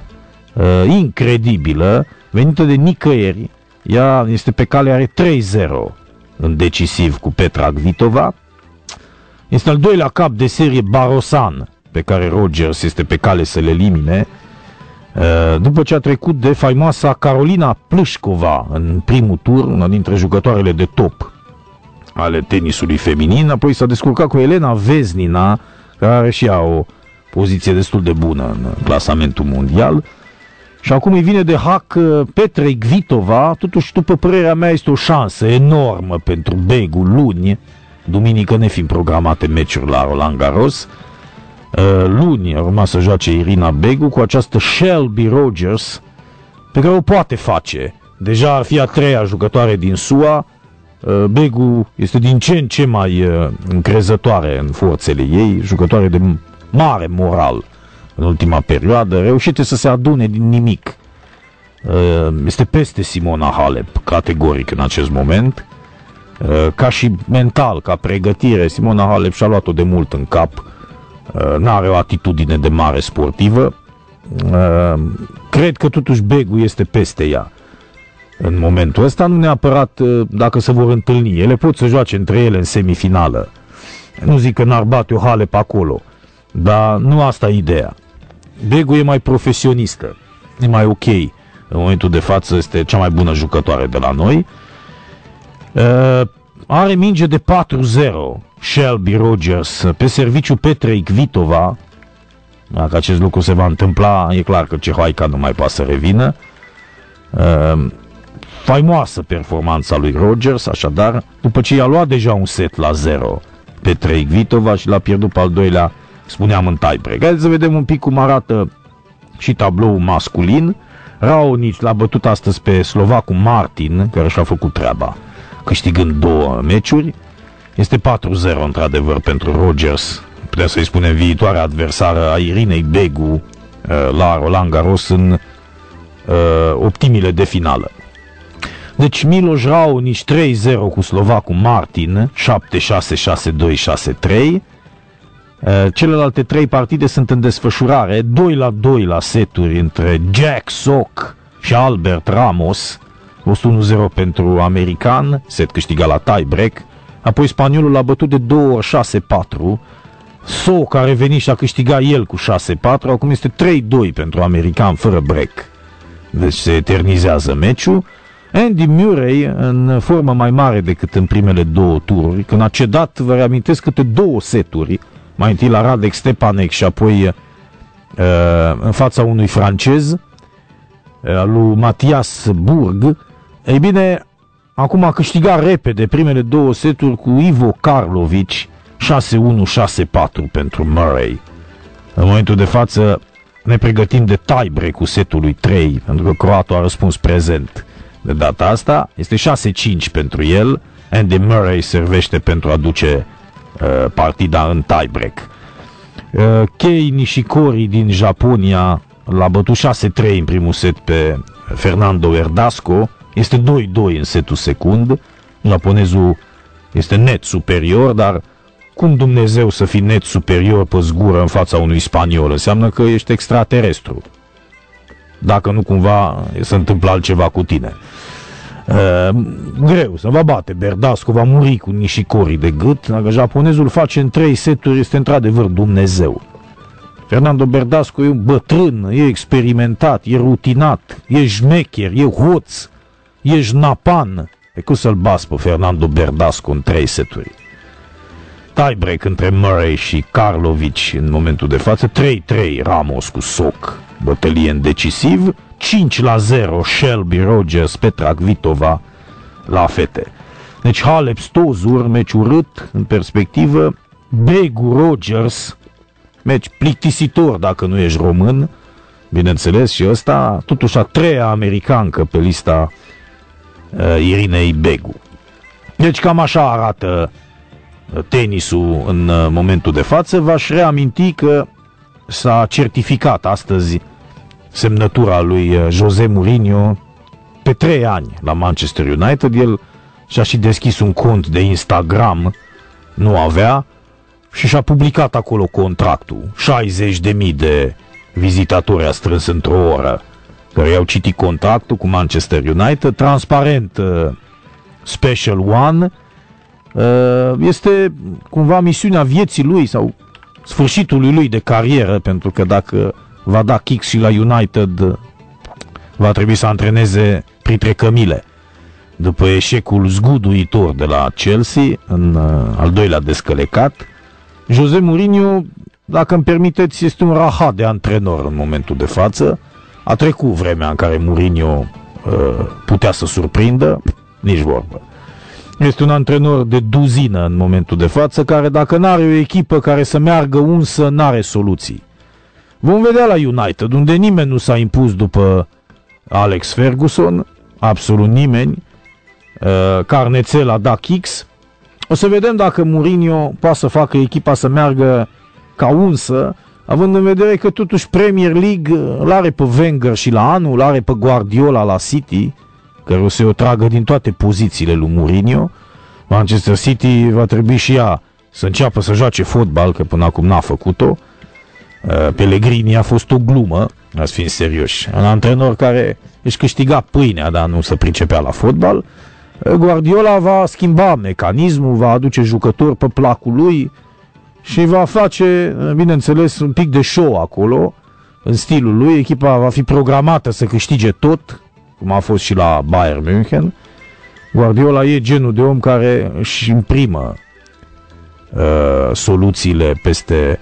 incredibilă, venită de nicăieri. Ea este pe cale, are 3-0 în decisiv cu Petra Kvitova. Este al doilea cap de serie Barosan, pe care Rogers este pe cale să le elimine, după ce a trecut de faimoasa Carolina Pliskova în primul tur, una dintre jucătoarele de top ale tenisului feminin. Apoi s-a descurcat cu Elena Vesnina, care are și ea o poziție destul de bună în clasamentul mondial. Și acum îi vine de hack Petrei Kvitova. Totuși, după părerea mea, este o șansă enormă pentru Begu luni, duminică nefiind programate meciuri la Roland Garros. Luni urma să joace Irina Begu cu această Shelby Rogers, pe care o poate face. Deja ar fi a 3-a jucătoare din SUA. Begu este din ce în ce mai încrezătoare în forțele ei, jucătoare de mare moral în ultima perioadă, reușite să se adune din nimic. Este peste Simona Halep, categoric în acest moment. Ca și mental, ca pregătire, Simona Halep și-a luat-o de mult în cap. N-are o atitudine de mare sportivă. Cred că totuși Begu este peste ea în momentul ăsta, nu neapărat dacă se vor întâlni. Ele pot să joace între ele în semifinală. Nu zic că n-ar bate o Halep acolo, dar nu asta e ideea. Begu e mai profesionistă, e mai ok. În momentul de față este cea mai bună jucătoare de la noi. Are minge de 4-0 Shelby Rogers pe serviciu Petrei Kvitova. Dacă acest lucru se va întâmpla, e clar că cehoaica nu mai poate să revină. Faimoasă performanța lui Rogers, așadar, după ce i-a luat deja un set la 0 Petrei Kvitova și l-a pierdut pe al doilea, spuneam, în tiebreak. Haideți să vedem un pic cum arată și tabloul masculin. Raonic l-a bătut astăzi pe slovacul Martin, care și-a făcut treaba, câștigând 2 meciuri. Este 4-0 într-adevăr pentru Rogers, putem să-i spunem viitoarea adversară a Irinei Begu la Roland Garros în optimile de finală. Deci Miloš Raonic 3-0 cu slovacul Martin, 7-6, 6-2, 6-3. Celelalte 3 partide sunt în desfășurare, 2-2 la seturi între Jack Sock și Albert Ramos, 1-0 pentru american, set câștigat la tiebreak. Apoi spaniolul l-a bătut de 2 ori 6-4. Sock a revenit și a câștigat el cu 6-4. Acum este 3-2 pentru american fără break. Deci se eternizează meciul. Andy Murray în formă mai mare decât în primele 2 tururi, când a cedat, vă reamintesc, câte 2 seturi, mai întâi la Radek Stepanek și apoi în fața unui francez, lui Matthias Burg. Ei bine, acum a câștigat repede primele 2 seturi cu Ivo Karlovic, 6-1, 6-4 pentru Murray. În momentul de față ne pregătim de tiebreak-ul setului 3, pentru că croatul a răspuns prezent. De data asta este 6-5 pentru el. Andy Murray servește pentru a duce partida în tiebreak. Kei Nishikori din Japonia l-a bătut 6-3 în primul set pe Fernando Verdasco. Este 2-2 în setul secund. Japonezul este net superior, dar cum Dumnezeu să fii net superior pe zgură în fața unui spaniol? Înseamnă că ești extraterestru. Dacă nu cumva se întâmplă altceva cu tine. Greu să va bate Verdasco, va muri cu Nishikori de gât. Dacă japonezul face în 3 seturi, este într-adevăr Dumnezeu. Fernando Verdasco e un bătrân, e experimentat, e rutinat, e șmecher, e hoț, e jnapan. E cum să-l bați pe Fernando Verdasco în 3 seturi? tie-break între Murray și Karlovic în momentul de față. 3-3 Ramos cu soc, bătălie decisiv. 5-0 Shelby Rogers, Petra Kvitova la fete. Deci Halep Stosur, meci urât în perspectivă. Begu Rogers, meci plictisitor dacă nu ești român, bineînțeles, și ăsta totuși a treia americancă pe lista Irinei Begu. Deci cam așa arată tenisul în momentul de față. V-aș reaminti că s-a certificat astăzi semnătura lui José Mourinho pe 3 ani la Manchester United. El și-a și deschis un cont de Instagram, nu avea, și și-a publicat acolo contractul. 60.000 de vizitatori a strâns într-o oră care i-au citit contractul cu Manchester United, transparent, Special One. Este cumva misiunea vieții lui sau sfârșitul lui de carieră, pentru că dacă va da kicks și la United, va trebui să antreneze printre cămile. După eșecul zguduitor de la Chelsea, în al doilea descălecat, José Mourinho, dacă îmi permiteți, este un rahat de antrenor în momentul de față. A trecut vremea în care Mourinho putea să surprindă, nici vorbă. Este un antrenor de duzină în momentul de față, care dacă n-are o echipă care să meargă unsă, n-are soluții. Vom vedea la United, unde nimeni nu s-a impus după Alex Ferguson, absolut nimeni. Carnețel a dat kicks. O să vedem dacă Mourinho poate să facă echipa să meargă ca unsă, având în vedere că totuși Premier League l-are pe Wenger și la anul, l-are pe Guardiola la City, care o să o tragă din toate pozițiile lui Mourinho. Manchester City va trebui și ea să înceapă să joace fotbal, că până acum n-a făcut-o. Pellegrini a fost o glumă, ați fi serioși. Un antrenor care își câștiga pâinea, dar nu se pricepea la fotbal. Guardiola va schimba mecanismul, va aduce jucători pe placul lui și va face, bineînțeles, un pic de show acolo, în stilul lui. Echipa va fi programată să câștige tot, cum a fost și la Bayern München. Guardiola e genul de om care își imprimă soluțiile peste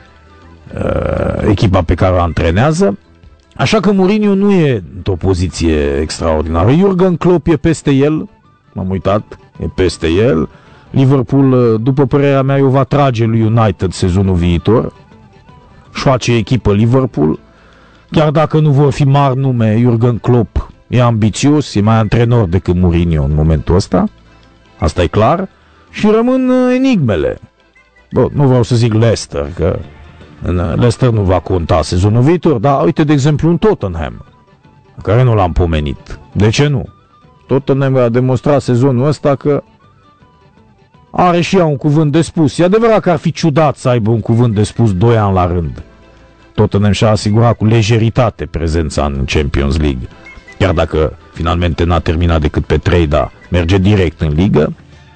echipa pe care o antrenează. Așa că Mourinho nu e într-o poziție extraordinară. Jurgen Klopp e peste el, m-am uitat, e peste el. Liverpool, după părerea mea, o va trage lui United sezonul viitor. Și face echipă Liverpool. Chiar dacă nu vor fi mari nume, Jurgen Klopp e ambițios, e mai antrenor decât Mourinho în momentul ăsta. Asta e clar. Și rămân enigmele. Bă, nu vreau să zic Leicester, că Leicester nu va conta sezonul viitor, dar uite, de exemplu, un Tottenham, care nu l-am pomenit. De ce nu? Tottenham a demonstrat sezonul ăsta că are și ea un cuvânt de spus. E adevărat că ar fi ciudat să aibă un cuvânt de spus 2 ani la rând. Tottenham și-a asigurat cu lejeritate prezența în Champions League. Chiar dacă finalmente n-a terminat decât pe 3, dar merge direct în ligă.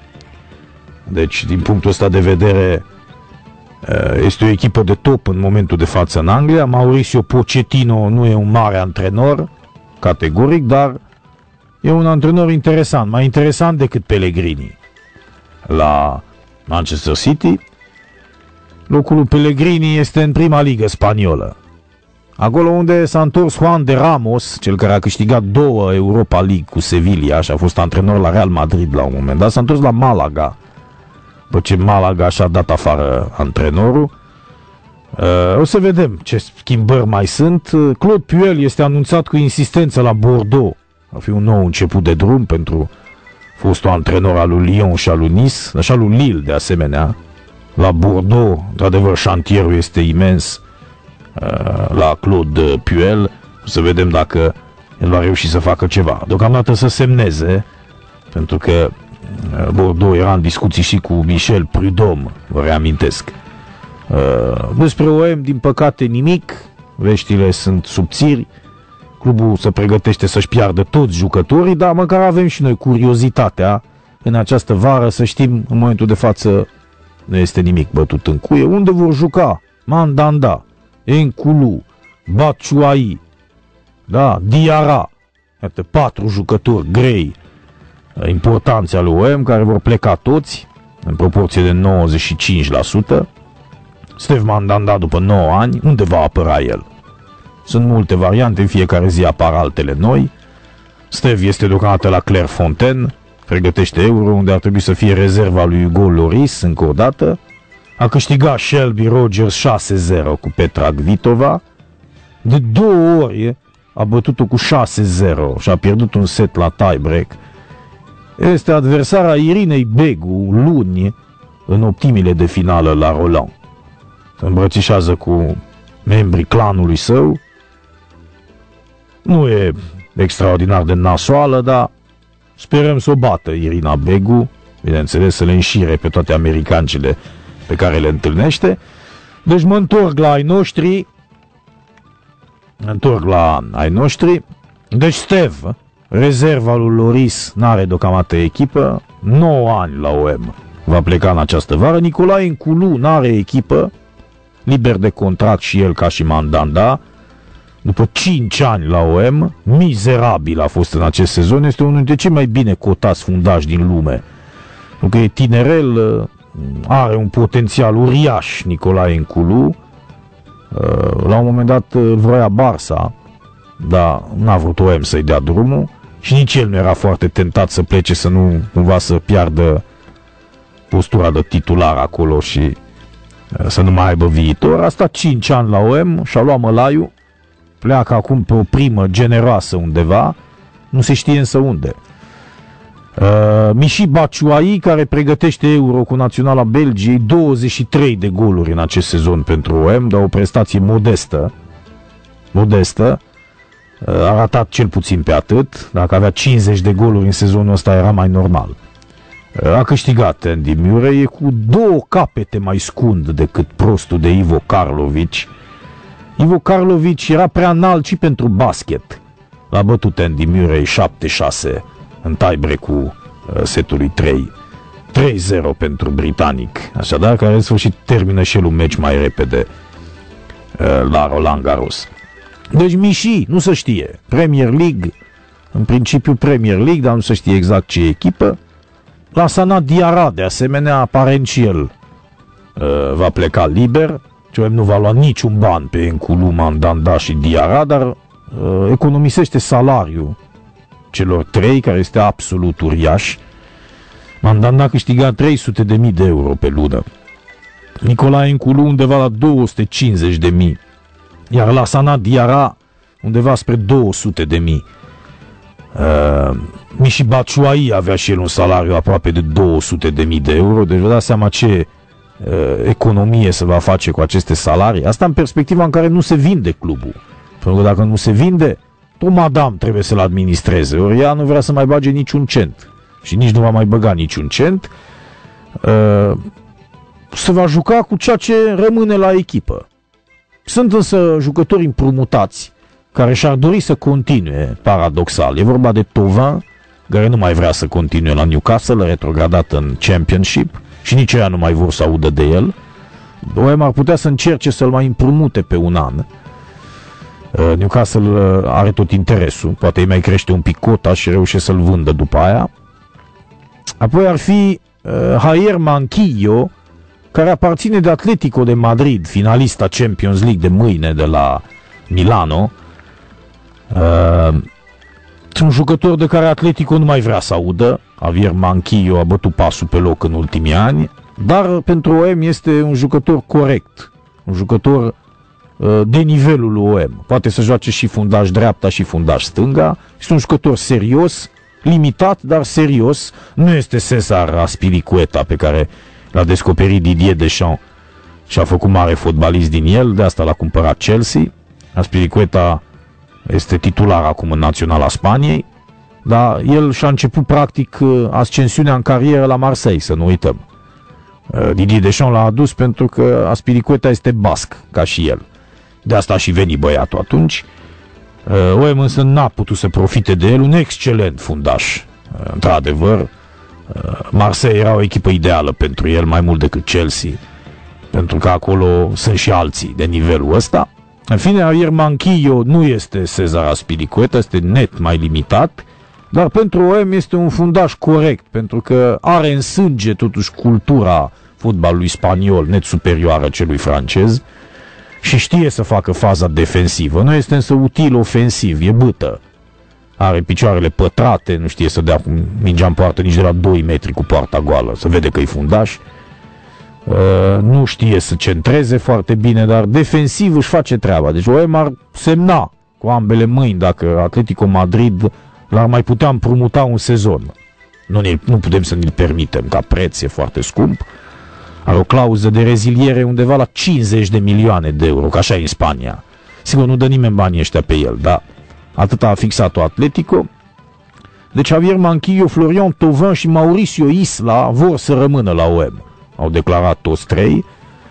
Deci, din punctul ăsta de vedere, este o echipă de top în momentul de față în Anglia. Mauricio Pochettino nu e un mare antrenor, categoric, dar e un antrenor interesant, mai interesant decât Pellegrini la Manchester City. Locul lui Pellegrini este în prima ligă spaniolă, acolo unde s-a întors Juan de Ramos, cel care a câștigat 2 Europa League cu Sevilla și a fost antrenor la Real Madrid la un moment dat. S-a întors la Malaga, după ce Malaga și-a dat afară antrenorul. O să vedem ce schimbări mai sunt. Claude Puel este anunțat cu insistență la Bordeaux. Va fi un nou început de drum pentru fostul antrenor al lui Lyon și al lui Nice, așa al lui Lille de asemenea. La Bordeaux, într-adevăr, șantierul este imens la Claude Puel. O să vedem dacă el va reuși să facă ceva. Deocamdată să semneze, pentru că Bordeaux era în discuții și cu Michel Prudhomme, vă reamintesc. Despre OM, din păcate, nimic. Veștile sunt subțiri. Clubul se pregătește să-și piardă toți jucătorii, dar măcar avem și noi curiozitatea în această vară să știm, în momentul de față nu este nimic bătut în cuie, unde vor juca Mandanda, N'Koulou, Batshuayi, da, Diarra. Iată, 4 jucători grei importanți al OM care vor pleca toți. în proporție de 95%. Steve Mandanda după 9 ani, unde va apăra el? Sunt multe variante, în fiecare zi apar altele noi. Steve este deocamdată la Clairefontaine, pregătește Euro, unde ar trebui să fie rezerva lui Hugo Lloris încă o dată. A câștigat Shelby Rogers 6-0 cu Petra Kvitova. De 2 ori a bătut-o cu 6-0 și a pierdut un set la tiebreak. Este adversara Irinei Begu luni în optimile de finală la Roland. Se îmbrățișează cu membrii clanului său. Nu e extraordinar de nasoală, dar sperăm să o bată Irina Begu, bineînțeles să le înșire pe toate americancele pe care le întâlnește. Deci mă întorc la ai noștri. Deci Steve, rezerva lui Loris, n-are deocamdată echipă, 9 ani la OM, va pleca în această vară. Nicolae Nkulu n-are echipă, liber de contract și el ca și Mandanda, după 5 ani la OM, mizerabil a fost în acest sezon, este unul dintre cei mai bine cotați fundași din lume. Pentru că e tinerel, are un potențial uriaș Nicolae Nkulu. La un moment dat vroia Barça, dar n-a vrut OM să-i dea drumul și nici el nu era foarte tentat să plece, să nu cumva să piardă postura de titular acolo și să nu mai aibă viitor. A stat 5 ani la OM și-a luat mălaiul, pleacă acum pe o primă generoasă undeva, nu se știe însă unde. Michy Batshuayi, care pregătește Euro cu naționala Belgiei, 23 de goluri în acest sezon pentru OM, dar o prestație modestă. A ratat cel puțin pe atât. Dacă avea 50 de goluri în sezonul ăsta era mai normal. A câștigat Andy Murray, e cu 2 capete mai scund decât prostul de Ivo Karlovic. Ivo Karlovic era prea înalt și pentru basket. L-a bătut Andy Murray 7-6 în tiebreak-ul setului 3. 3-0 pentru britanic. Așadar, care în sfârșit termină și el un meci mai repede la Roland Garros. Deci Michy, nu se știe. Premier League, în principiu Premier League, dar nu se știe exact ce echipă. La Sanat Diarra, de asemenea, aparent și el va pleca liber. COM nu va lua niciun ban pe Nkulu, Mandanda și Diarra, dar economisește salariul celor 3, care este absolut uriaș. Mandanda câștiga 300.000 de euro pe lună. Nicolae Nkulu undeva la 250.000. Iar la Sanat Diarra undeva spre 200.000. Michy Batshuayi avea și el un salariu aproape de 200.000 de euro. Deci vă dați seama ce economie se va face cu aceste salarii. Asta în perspectiva în care nu se vinde clubul. Pentru că dacă nu se vinde, tot madame trebuie să-l administreze. Ori ea nu vrea să mai bage niciun cent. Și nici nu va mai băga niciun cent. Se va juca cu ceea ce rămâne la echipă. Sunt însă jucători împrumutați care și-ar dori să continue, paradoxal. E vorba de Thauvin, care nu mai vrea să continue la Newcastle, retrogradat în Championship, și nici ea nu mai vor să audă de el. OM ar putea să încerce să-l mai împrumute pe un an. Newcastle are tot interesul, poate îi mai crește un pic cota și reușește să-l vândă după aia. Apoi ar fi Jair Manquillo, care aparține de Atletico de Madrid, finalista Champions League de mâine de la Milano. Un jucător de care Atletico nu mai vrea să audă. Javier Manquillo a bătut pasul pe loc în ultimii ani, dar pentru OM este un jucător corect, un jucător de nivelul lui OM. Poate să joace și fundaș dreapta și fundaș stânga. Este un jucător serios, limitat, dar serios. Nu este Cesar Azpilicueta, pe care l-a descoperit Didier Deschamps și a făcut mare fotbalist din el, de asta l-a cumpărat Chelsea. Azpilicueta este titular acum în Naționala Spaniei, dar el și-a început practic ascensiunea în carieră la Marseille, să nu uităm. Didier Deschamps l-a adus pentru că Azpilicueta este basc, ca și el. De asta a și venit băiatul atunci. OM însă n-a putut să profite de el, un excelent fundaș. Într-adevăr, Marseille era o echipă ideală pentru el, mai mult decât Chelsea, pentru că acolo sunt și alții de nivelul ăsta. În fine, Jair Manquillo nu este Cesar Azpilicueta, este net mai limitat, Dar pentru OM este un fundaș corect, pentru că are în sânge totuși cultura fotbalului spaniol net superioară celui francez și știe să facă faza defensivă. Nu este însă util ofensiv, e bâtă. Are picioarele pătrate, nu știe să dea mingea în poartă nici de la 2 metri cu poarta goală, să vede că e fundaș. Nu știe să centreze foarte bine, dar defensiv își face treaba. Deci OM ar semna cu ambele mâini dacă Atletico Madrid l-ar mai putea împrumuta un sezon. Nu putem să ne-l permitem, ca preț e foarte scump. Are o clauză de reziliere undeva la 50 de milioane de euro, ca așa e în Spania. Sigur, nu dă nimeni banii ăștia pe el, dar atât a fixat-o Atletico. Deci Javier Manquillo, Florian Thauvin și Mauricio Isla vor să rămână la OM. Au declarat toți trei.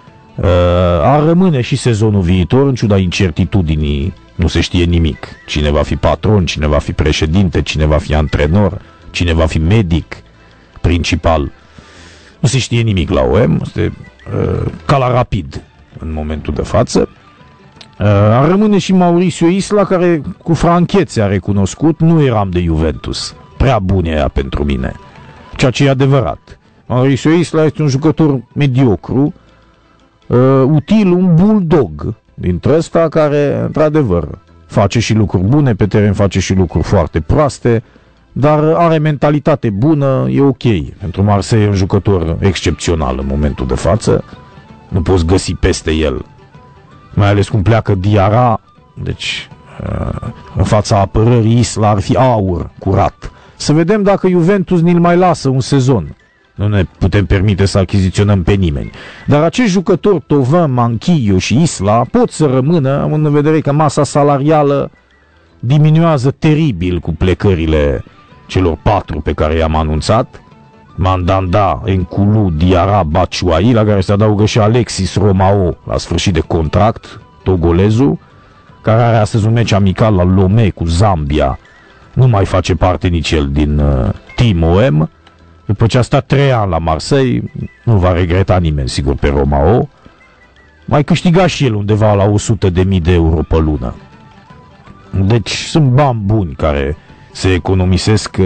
Ar rămâne și sezonul viitor, în ciuda incertitudinii, nu se știe nimic. Cine va fi patron, cine va fi președinte, cine va fi antrenor, cine va fi medic principal. Nu se știe nimic la OM, este ca la Rapid în momentul de față. Ar rămâne și Mauricio Isla, care cu franchețe a recunoscut: nu eram de Juventus, prea bun e ea pentru mine. Ceea ce e adevărat. Mauricio Isla este un jucător mediocru, util, un bulldog dintre ăsta care, într-adevăr, face și lucruri bune pe teren, face și lucruri foarte proaste, dar are mentalitate bună, e ok. Pentru Marseille e un jucător excepțional în momentul de față, nu poți găsi peste el, mai ales cum pleacă Diarra, deci în fața apărării Isla ar fi aur curat. Să vedem dacă Juventus ni-l mai lasă un sezon. Nu ne putem permite să achiziționăm pe nimeni. Dar acești jucători, Thauvin, Manquillo și Isla, pot să rămână, având în vedere că masa salarială diminuează teribil cu plecările celor 4 pe care i-am anunțat: Mandanda, N'Koulou, Diarra, Batshuayi, la care se adaugă și Alexis Romao la sfârșit de contract, togolezul, care are astăzi un meci amical la Lomé cu Zambia. Nu mai face parte nici el din Team OM. După ce a stat 3 ani la Marseille, nu va regreta nimeni, sigur, pe Romao. Mai câștiga și el undeva la 100.000 de euro pe lună. Deci sunt bani buni care se economisesc,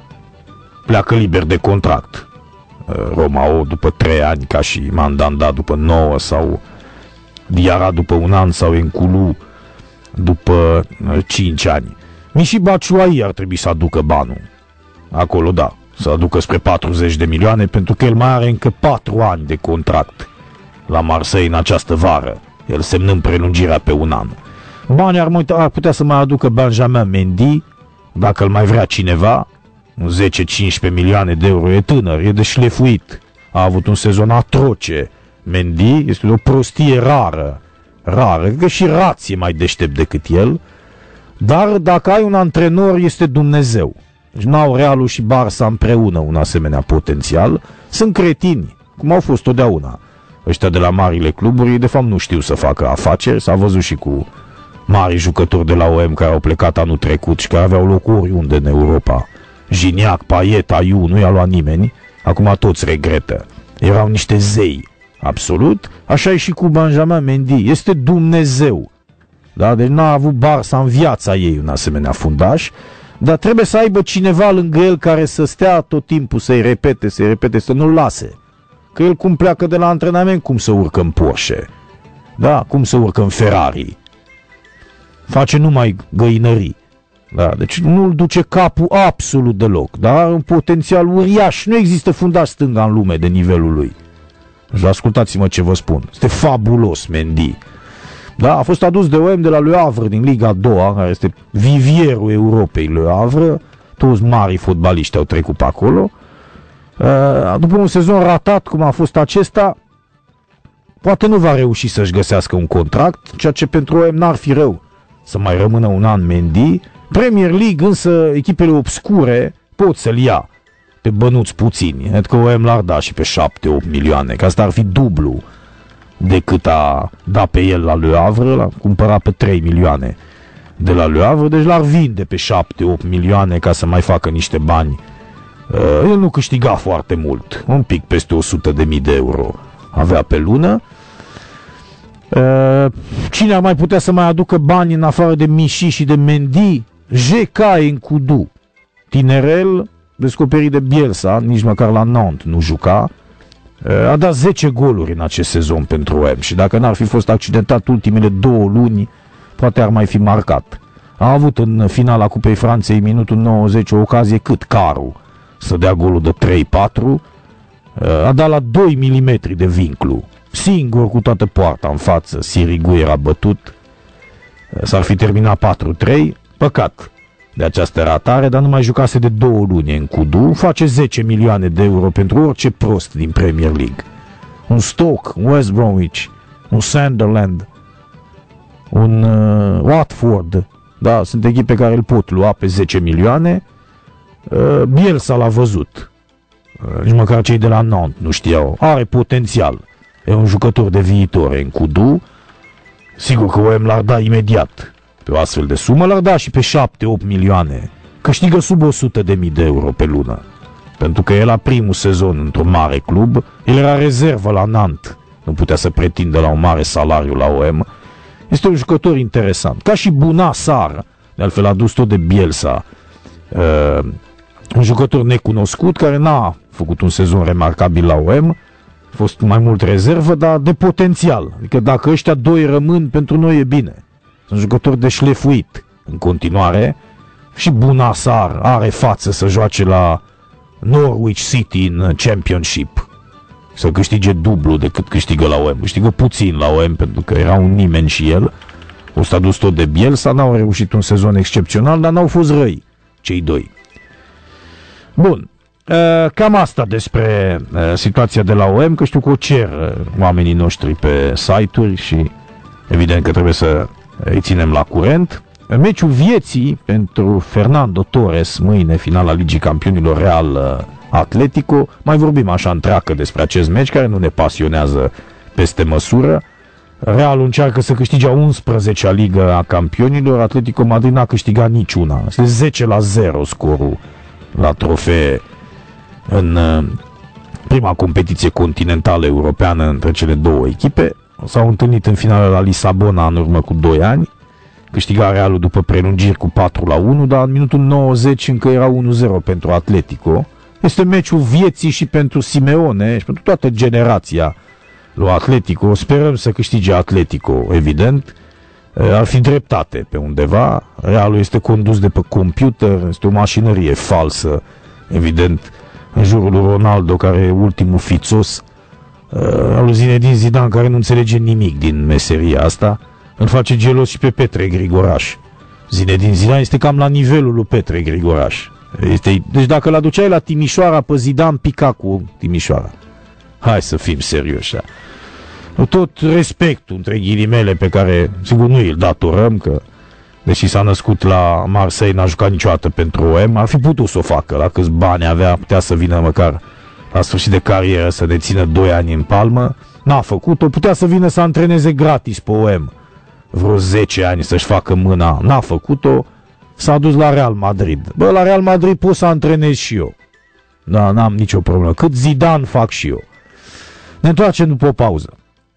pleacă liber de contract. Romao după 3 ani, ca și Mandanda după 9, sau Diarra după 1 an, sau N'Koulou după 5 ani. Mishi Batshuayi ar trebui să aducă banul. Acolo, da, să aducă spre 40 de milioane, pentru că el mai are încă 4 ani de contract la Marseille în această vară, el semnând prelungirea pe 1 an. Banii ar putea să mai aducă Benjamin Mendy, dacă îl mai vrea cineva, 10-15 milioane de euro, e tânăr, e de șlefuit, a avut un sezon atroce. Mendy este o prostie rară, cred că și Rați e mai deștept decât el, dar dacă ai un antrenor, este Dumnezeu. Deci n-au Realul și Barça împreună un asemenea potențial, sunt cretini, cum au fost totdeauna. Ăștia de la marile cluburi, de fapt, nu știu să facă afaceri, s-a văzut și cu mari jucători de la OM care au plecat anul trecut și care aveau loc oriunde în Europa. Gignac, Payet, Ayew, nu i-a luat nimeni, acum toți regretă. Erau niște zei, absolut, așa e și cu Benjamin Mendy, este Dumnezeu. Da? Deci n-a avut Barça în viața ei un asemenea fundaș, dar trebuie să aibă cineva lângă el care să stea tot timpul să-i repete, să nu-l lase. Că el cum pleacă de la antrenament, cum să urcă în Porsche, da? Cum să urcă în Ferrari. Face numai găinării. Da? Deci nu-l duce capul absolut deloc, dar are un potențial uriaș. Nu există fundaș stânga în lume de nivelul lui. Deci ascultați-mă ce vă spun. Este fabulos Mendy. Da, a fost adus de OM de la Le Havre din Liga a 2-a, care este vivierul Europei, Le Havre. Toți mari fotbaliști au trecut pe acolo. După un sezon ratat cum a fost acesta, poate nu va reuși să-și găsească un contract, ceea ce pentru OM n-ar fi rău să mai rămână un an Mendy. Premier League însă, echipele obscure pot să-l ia pe bănuți puțini. Adică OM l-ar da și pe 7-8 milioane, că asta ar fi dublu decât a da pe el la Le Havre, l-a cumpărat pe 3 milioane de la Le Havre, deci l-ar vinde pe 7-8 milioane ca să mai facă niște bani. El nu câștiga foarte mult, un pic peste 100.000 de euro avea pe lună. Cine ar mai putea să mai aducă bani în afară de Mishi și de Mendy? JK N'Koudou, tinerel, descoperit de Bielsa, nici măcar la Nantes nu juca, a dat 10 goluri în acest sezon pentru OM și dacă n-ar fi fost accidentat ultimele 2 luni, poate ar mai fi marcat. A avut în finala Cupei Franței, minutul 90, o ocazie cât Caru să dea golul de 3-4, a dat la 2 mm de vinclu, singur cu toată poarta în față, Sirigu era bătut, s-ar fi terminat 4-3, păcat de această ratare, dar nu mai jucase de 2 luni în Cudu, face 10 milioane de euro pentru orice prost din Premier League. Un Stoke, un West Bromwich, un Sunderland, un Watford, da, sunt echipe care îl pot lua pe 10 milioane, Bielsa l-a văzut, nici măcar cei de la Nantes nu știau, are potențial, e un jucător de viitor în Cudu, sigur că OM l-ar da imediat pe o astfel de sumă, l-ar da și pe 7-8 milioane, câștigă sub 100.000 de euro pe lună, pentru că el la primul sezon într-un mare club, el era rezervă la Nantes, nu putea să pretindă la un mare salariu la OM. Este un jucător interesant, ca și Buna Sar, de altfel adus tot de Bielsa, un jucător necunoscut care n-a făcut un sezon remarcabil la OM, a fost mai mult rezervă, dar de potențial, adică dacă ăștia doi rămân, pentru noi e bine. Sunt jucători de șlefuit în continuare și Buna Sar are față să joace la Norwich City în Championship, să câștige dublu decât câștigă la OM. Câștigă puțin la OM pentru că era un nimeni și el. O s-a dus tot de Bielsa, n-au reușit un sezon excepțional, dar n-au fost răi cei doi. Bun, cam asta despre situația de la OM, că știu că o cer oamenii noștri pe site-uri și evident că trebuie să îi ținem la curent. Meciul vieții pentru Fernando Torres, mâine, finala Ligii Campionilor, Real Atletico. Mai vorbim așa întreagă despre acest meci care nu ne pasionează peste măsură. Realul încearcă să câștige a 11-a Liga a Campionilor, Atletico Madrid n-a câștigat niciuna. Este 10-0 scorul la trofee în prima competiție continentală europeană între cele două echipe. S-au întâlnit în finală la Lisabona în urmă cu 2 ani. Câștiga Realul după prelungiri cu 4-1, dar în minutul 90 încă era 1-0 pentru Atletico. Este meciul vieții și pentru Simeone și pentru toată generația lui Atletico. Sperăm să câștige Atletico, evident. Ar fi dreptate pe undeva. Realul este condus de pe computer, este o mașinărie falsă, evident, în jurul lui Ronaldo, care e ultimul fițos, al lui Zinedine Zidane, care nu înțelege nimic din meseria asta. Îl face gelos și pe Petre Grigoraș. Zinedine Zidane este cam la nivelul lui Petre Grigoraș. Deci dacă l-aduceai la Timișoara pe Zidane, pica cu Timișoara. Hai să fim serioși. Tot respectul, între ghilimele, pe care sigur nu îl datorăm, că deși s-a născut la Marseille, n-a jucat niciodată pentru OM, ar fi putut să o facă. La câți bani avea, putea să vină măcar la sfârșit de carieră să ne țină 2 ani în palmă. N-a făcut-o, putea să vină să antreneze gratis pe OM vreo 10 ani să-și facă mâna. N-a făcut-o, s-a dus la Real Madrid. Bă, la Real Madrid pot să antrenez și eu. Da, n-am nicio problemă. Cât Zidane fac și eu. Ne întoarcem după o pauză.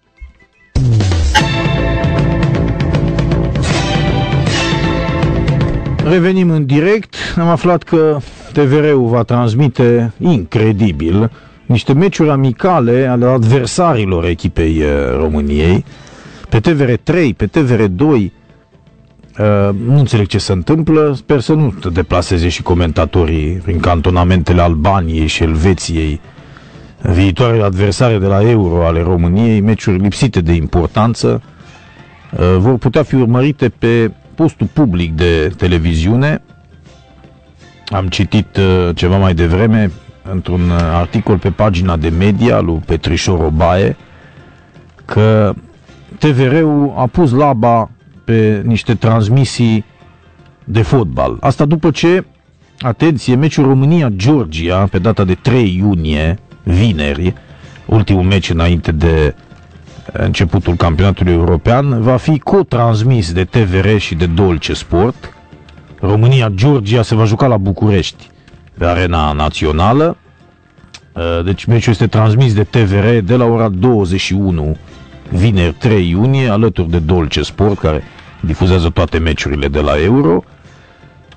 Revenim în direct. Am aflat că TVR-ul va transmite, incredibil, niște meciuri amicale ale adversarilor echipei României pe TVR3, pe TVR2. Nu înțeleg ce se întâmplă. Sper să nu te deplaseze și comentatorii prin cantonamentele Albaniei și Elveției, viitoarele adversare de la Euro ale României, meciuri lipsite de importanță. Vor putea fi urmărite pe postul public de televiziune. Am citit ceva mai devreme într-un articol pe pagina de media lui Petrișor Obaie că TVR-ul a pus laba pe niște transmisii de fotbal. Asta după ce, atenție, meciul România-Georgia pe data de 3 iunie, vineri, ultimul meci înainte de începutul campionatului european, va fi cotransmis de TVR și de Dolce Sport. România-Georgia se va juca la București, pe Arena Națională. Deci meciul este transmis de TVR de la ora 21, vineri 3 iunie, alături de Dolce Sport, care difuzează toate meciurile de la Euro.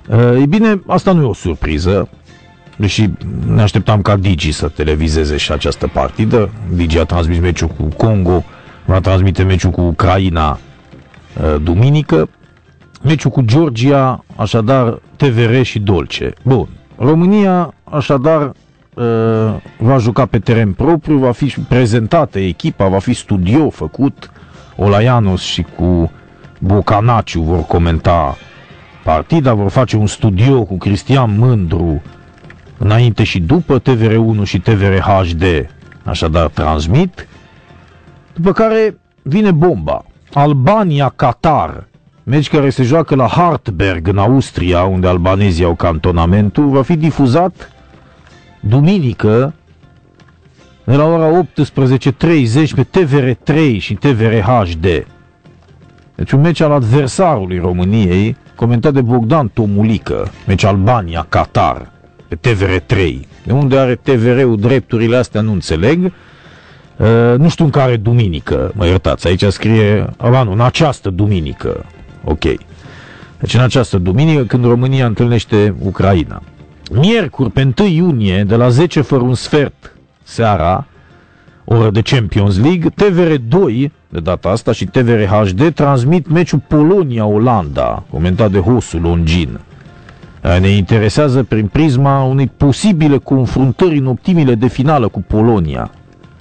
Ei bine, asta nu e o surpriză, deși ne așteptam ca Digi să televizeze și această partidă. Digi a transmis meciul cu Congo, va transmite meciul cu Ucraina duminică, meciul cu Georgia, așadar TVR și Dolce. Bun, România așadar va juca pe teren propriu, va fi prezentată echipa, va fi studio făcut, Olaianos și cu Bocanaciu vor comenta partida, vor face un studio cu Cristian Mândru înainte și după, TVR1 și TVR HD așadar transmit, după care vine bomba. Albania-Qatar, meci care se joacă la Hartberg în Austria, unde albanezii au cantonamentul, va fi difuzat duminică de la ora 18:30 pe TVR3 și TVR HD. Deci un meci al adversarului României, comentat de Bogdan Tomulică, meci Albania-Qatar pe TVR3. De unde are TVR-ul drepturile astea nu înțeleg. Nu știu în care duminică, mă iertați, aici scrie, în această duminică. Ok. Deci în această duminică când România întâlnește Ucraina. Miercuri, pe 1 iunie, de la 10 fără un sfert seara, oră de Champions League, TVR2, de data asta, și TVR HD transmit meciul Polonia-Olanda, comentat de Hosu Longin. Ne interesează prin prisma unei posibile confruntări în optimile de finală cu Polonia.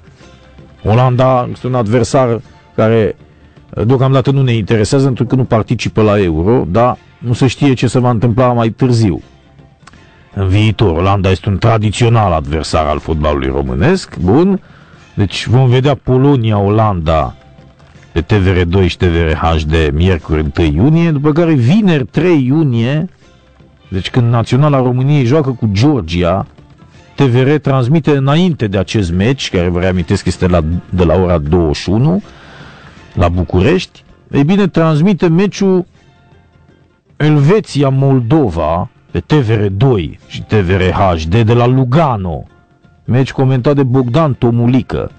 Olanda este un adversar care deocamdată nu ne interesează pentru că nu participă la Euro, dar nu se știe ce se va întâmpla mai târziu. În viitor, Olanda este un tradițional adversar al fotbalului românesc, bun, deci vom vedea Polonia-Olanda pe TVR2 și TVR HD miercuri 1 iunie, după care vineri 3 iunie, deci când Naționala României joacă cu Georgia, TVR transmite înainte de acest meci, care vă reamintesc este de la ora 21 la București, ei bine, transmite meciul Elveția-Moldova pe TVR2 și TVR HD de la Lugano, meci comentat de Bogdan Tomulică.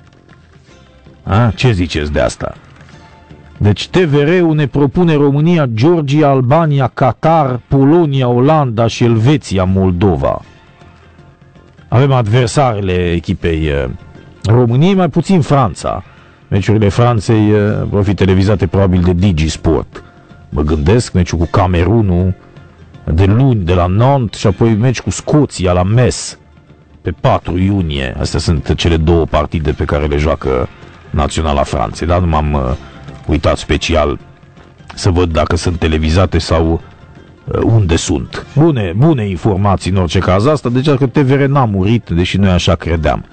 Ce ziceți de asta? Deci TVR-ul ne propune România, Georgia, Albania, Qatar, Polonia, Olanda și Elveția, Moldova. Avem adversarele echipei României, mai puțin Franța. Meciurile Franței vor fi televizate probabil de Digi Sport. Mă gândesc, meciul cu Camerunul de luni de la Nantes și apoi meci cu Scoția la Metz pe 4 iunie. Astea sunt cele două partide pe care le joacă Naționala Franței, dar nu m-am uitat special să văd dacă sunt televizate sau unde sunt. Bune informații în orice caz asta, deci că TVR n-a murit, deși noi așa credeam.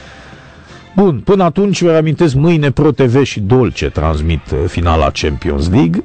Bun, până atunci vă reamintesc, mâine Pro TV și Dolce transmit finala Champions League,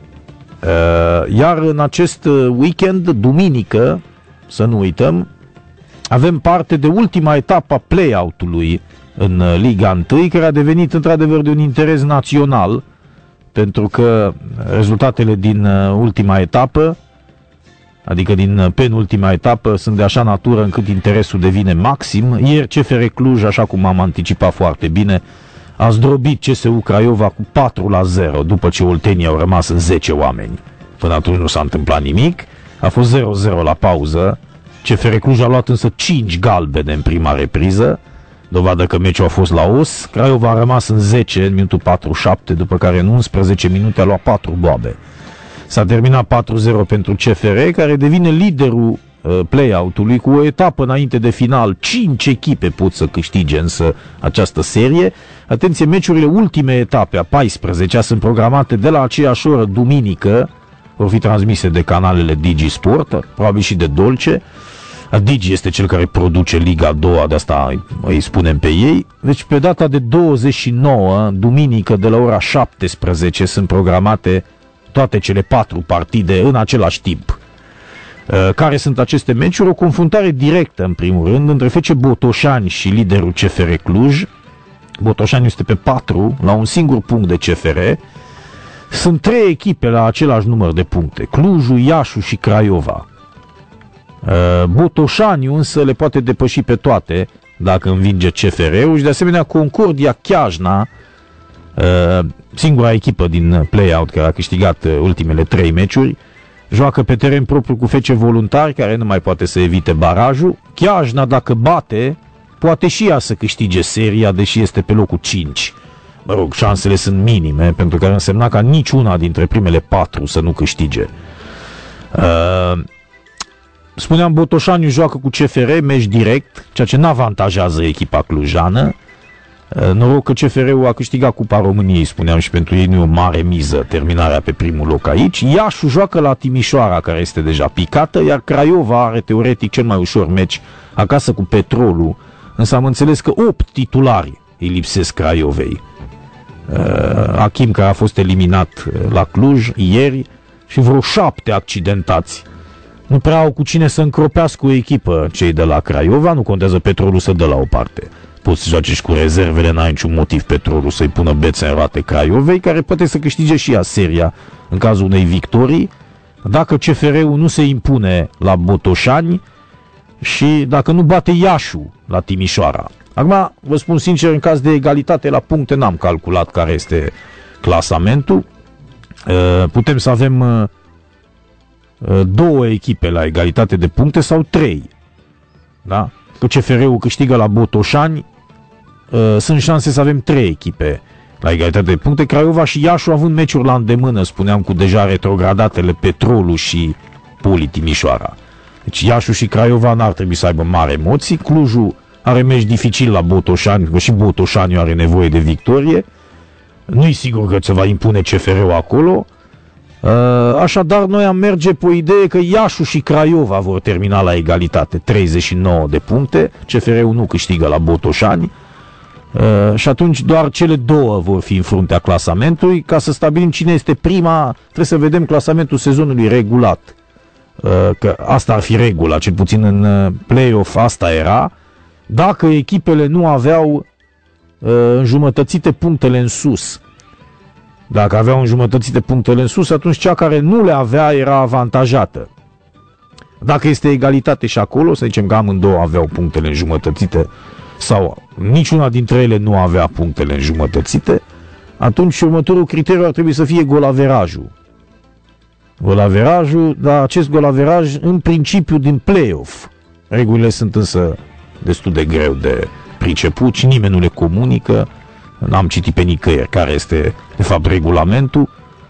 iar în acest weekend, duminică, să nu uităm, avem parte de ultima etapă a play-out-ului în Liga 1, care a devenit într-adevăr de un interes național, pentru că rezultatele din ultima etapă, adică din penultima etapă, sunt de așa natură încât interesul devine maxim. Ieri CFR Cluj, așa cum am anticipat foarte bine, a zdrobit CSU Craiova cu 4-0, după ce oltenii au rămas în 10 oameni. Până atunci nu s-a întâmplat nimic, a fost 0-0 la pauză, CFR Cluj a luat însă 5 galbene în prima repriză, dovadă că meciul a fost la os. Craiova a rămas în 10 în minutul 47, după care în 11 minute a luat 4 boabe. S-a terminat 4-0 pentru CFR, care devine liderul play-out-ului cu o etapă înainte de final. 5 echipe pot să câștige însă această serie. Atenție, meciurile ultime etape, a 14-a, sunt programate de la aceeași oră duminică, vor fi transmise de canalele Digi Sport, probabil și de Dolce. Digi este cel care produce Liga 2, de asta îi spunem pe ei. Deci pe data de 29, duminică, de la ora 17, sunt programate toate cele 4 partide în același timp. Care sunt aceste meciuri? O confruntare directă, în primul rând, între FC Botoșani și liderul CFR Cluj. Botoșani este pe 4, la un singur punct de CFR. Sunt 3 echipe la același număr de puncte, Clujul, Iașu și Craiova. Botoșaniu însă le poate depăși pe toate dacă învinge CFR-ul și de asemenea Concordia Chiajna, singura echipă din play-out care a câștigat ultimele 3 meciuri, joacă pe teren propriu cu FC Voluntari, care nu mai poate să evite barajul. Chiajna, dacă bate, poate și ea să câștige seria, deși este pe locul 5. Mă rog, șansele sunt minime, pentru că ar însemna ca niciuna dintre primele 4 să nu câștige. Spuneam, Botoșaniu joacă cu CFR, meci direct, ceea ce n-avantajează echipa clujană. Noroc că CFR-ul a câștigat Cupa României, spuneam, și pentru ei nu e o mare miză terminarea pe primul loc aici. Iașu joacă la Timișoara, care este deja picată, iar Craiova are teoretic cel mai ușor meci acasă cu Petrolul, însă am înțeles că 8 titulari îi lipsesc Craiovei. Achim, care a fost eliminat la Cluj ieri, și vreo 7 accidentați. Nu prea au cu cine să încropească o echipă cei de la Craiova, nu contează, Petrolul să dă la o parte. Poți să joace și cu rezervele, n-ai niciun motiv Petrolul să-i pună bețe în roate Craiovei, care poate să câștige și ea seria în cazul unei victorii, dacă CFR-ul nu se impune la Botoșani și dacă nu bate Iașu la Timișoara. Acum, vă spun sincer, în caz de egalitate la puncte n-am calculat care este clasamentul. Putem să avem 2 echipe la egalitate de puncte sau 3. Da? Că CFR-ul câștigă la Botoșani, sunt șanse să avem 3 echipe la egalitate de puncte. Craiova și Iașu având meciuri la îndemână, spuneam, cu deja retrogradatele Petrolul și Poli Timișoara. Deci Iașu și Craiova n-ar trebui să aibă mari emoții. Clujul are meci dificil la Botoșani, că și Botoșaniu are nevoie de victorie. Nu-i sigur că se va impune CFR-ul acolo. Așadar, noi am merge pe o idee că Iașu și Craiova vor termina la egalitate, 39 de puncte. CFR-ul nu câștigă la Botoșani. Și atunci doar cele 2 vor fi în fruntea clasamentului. Ca să stabilim cine este prima, trebuie să vedem clasamentul sezonului regulat. Că asta ar fi regula, cel puțin în play-off asta era. Dacă echipele nu aveau înjumătățite punctele în sus. Dacă aveau înjumătățite punctele în sus, atunci cea care nu le avea era avantajată. Dacă este egalitate și acolo, să zicem că amândouă aveau punctele înjumătățite sau niciuna dintre ele nu avea punctele înjumătățite, atunci următorul criteriu ar trebui să fie golaverajul. Golaverajul, dar acest golaveraj în principiu din play-off. Regulile sunt însă destul de greu de priceput și nimeni nu le comunică. N-am citit pe nicăieri care este de fapt regulamentul.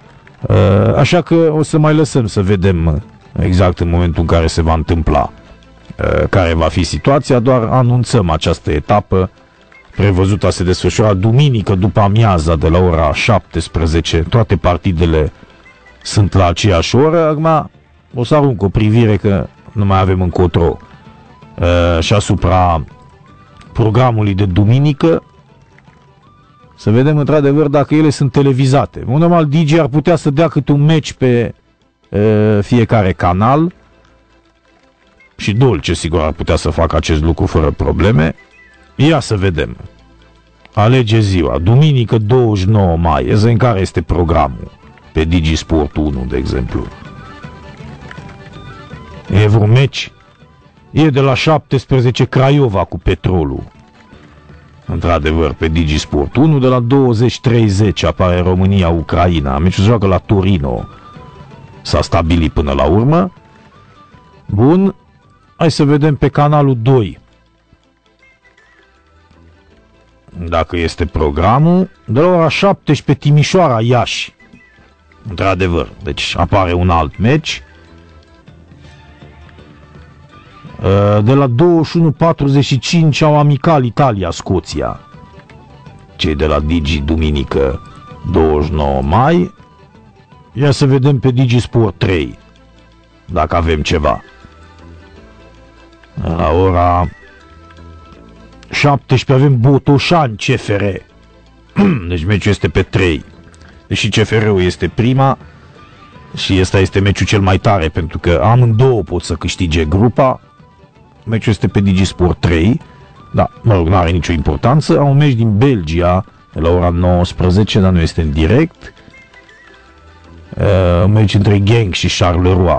Așa că o să mai lăsăm să vedem exact în momentul în care se va întâmpla care va fi situația. Doar anunțăm această etapă prevăzută a se desfășura duminică după amiaza de la ora 17. Toate partidele sunt la aceeași oră. Acum o să arunc o privire că nu mai avem încotro și asupra programului de duminică, să vedem într-adevăr dacă ele sunt televizate. Un normal Digi ar putea să dea câte un meci pe fiecare canal și Dolce sigur ar putea să facă acest lucru fără probleme. Ia să vedem. Alege ziua, duminică 29 mai, în care este programul pe Digi Sport 1, de exemplu. E vreun meci? E de la 17 Craiova cu Petrolul. Într-adevăr, pe Digi Sport 1, de la 20:30 apare România-Ucraina. Meciul se joacă la Torino. S-a stabilit până la urmă. Bun, hai să vedem pe canalul 2. Dacă este programul, de la ora 17 Timișoara, Iași. Într-adevăr, deci apare un alt meci. De la 21:45 au amical Italia-Scoția. Cei de la Digi duminică 29 mai. Ia să vedem pe Digi Sport 3 dacă avem ceva. La ora 17 avem Botoșani CFR. Deci meciul este pe 3. Deși CFR-ul este prima și ăsta este meciul cel mai tare, pentru că amândouă pot să câștige grupa. Meciul este pe Digi Sport 3. Da, mă rog, nu are nicio importanță. Au un meci din Belgia de la ora 19, dar nu este în direct. Un meci între Genk și Charleroi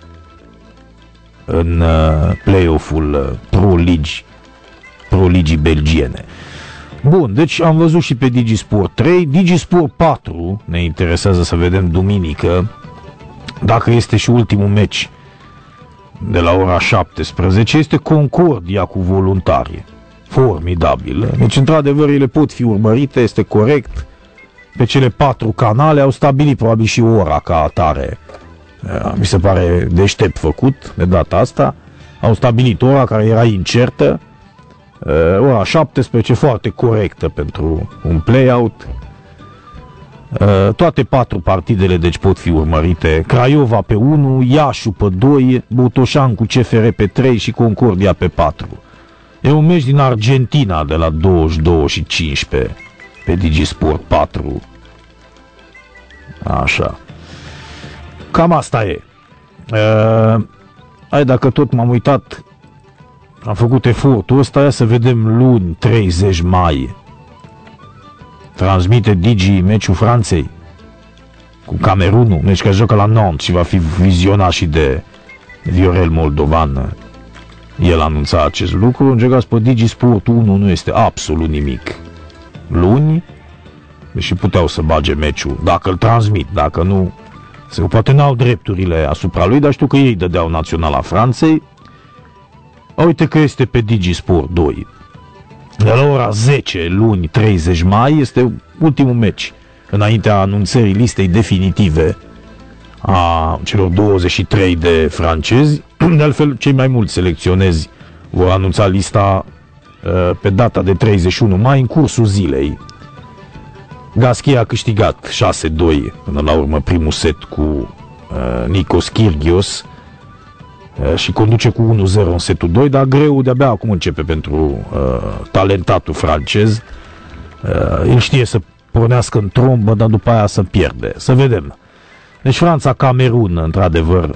în play-off-ul Pro Ligii belgiene. Bun, deci am văzut și pe Digi Sport 3. Digi Sport 4 ne interesează să vedem duminică. dacă este și ultimul meci de la ora 17, este Concordia cu Voluntarie. Formidabil. Deci, într-adevăr, ele pot fi urmărite, este corect. Pe cele 4 canale au stabilit probabil și ora ca atare. Mi se pare deștept făcut de data asta. Au stabilit ora care era incertă. Ora 17, foarte corectă pentru un play-out. Toate 4 partidele deci pot fi urmărite. Craiova pe 1, Iașu pe 2, Botoșan cu CFR pe 3 și Concordia pe 4. E un meci din Argentina de la 22 și 15 pe Digisport 4. Așa. Cam asta e. Hai, dacă tot m-am uitat, am făcut efortul ăsta, ia să vedem luni 30 mai. Transmite Digi meciul Franței cu Camerunul, meci care joacă la Nantes și va fi vizionat și de Viorel Moldovan. El anunța acest lucru. Încercați pe Digi Sport 1, nu este absolut nimic. Luni, deși puteau să bage meciul, dacă îl transmit, dacă nu, poate n-au drepturile asupra lui, dar știu că ei dădeau Naționala Franței. Uite că este pe Digi Sport 2. De la ora 10, luni 30 mai, este ultimul meci înaintea anunțării listei definitive a celor 23 de francezi. De altfel, cei mai mulți selecționezi vor anunța lista pe data de 31 mai, în cursul zilei. Gasquet a câștigat 6-2 până la urmă primul set cu Nikos Kyrgios și conduce cu 1-0 în setul 2, dar greu de-abia acum începe pentru talentatul francez. El știe să pornească în trombă, dar după aia să pierde. Să vedem. Deci Franța-Camerun, într-adevăr,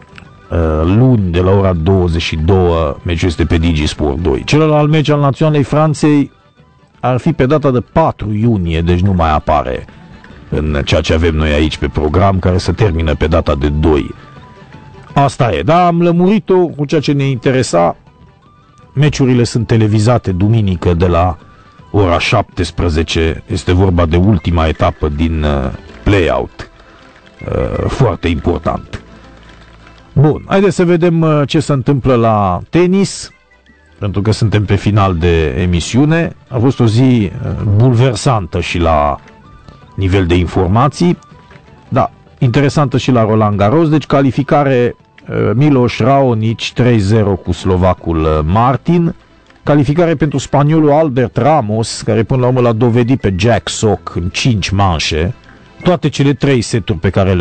luni de la ora 22, meciul este pe Digi Sport 2. Celălalt meci al Naționalei Franței ar fi pe data de 4 iunie, deci nu mai apare în ceea ce avem noi aici pe program, care se termină pe data de 2. Asta e, dar am lămurit-o cu ceea ce ne interesa. Meciurile sunt televizate duminică de la ora 17. Este vorba de ultima etapă din play-out. Foarte important. Bun, haideți să vedem ce se întâmplă la tenis, pentru că suntem pe final de emisiune. A fost o zi bulversantă și la nivel de informații. Da, interesantă și la Roland Garros. Deci calificare Miloš Raonic 3-0 cu slovacul Martin. Calificare pentru spaniolul Albert Ramos, care până la urmă l-a dovedit pe Jack Sock în 5 manșe. Toate cele 3 seturi pe care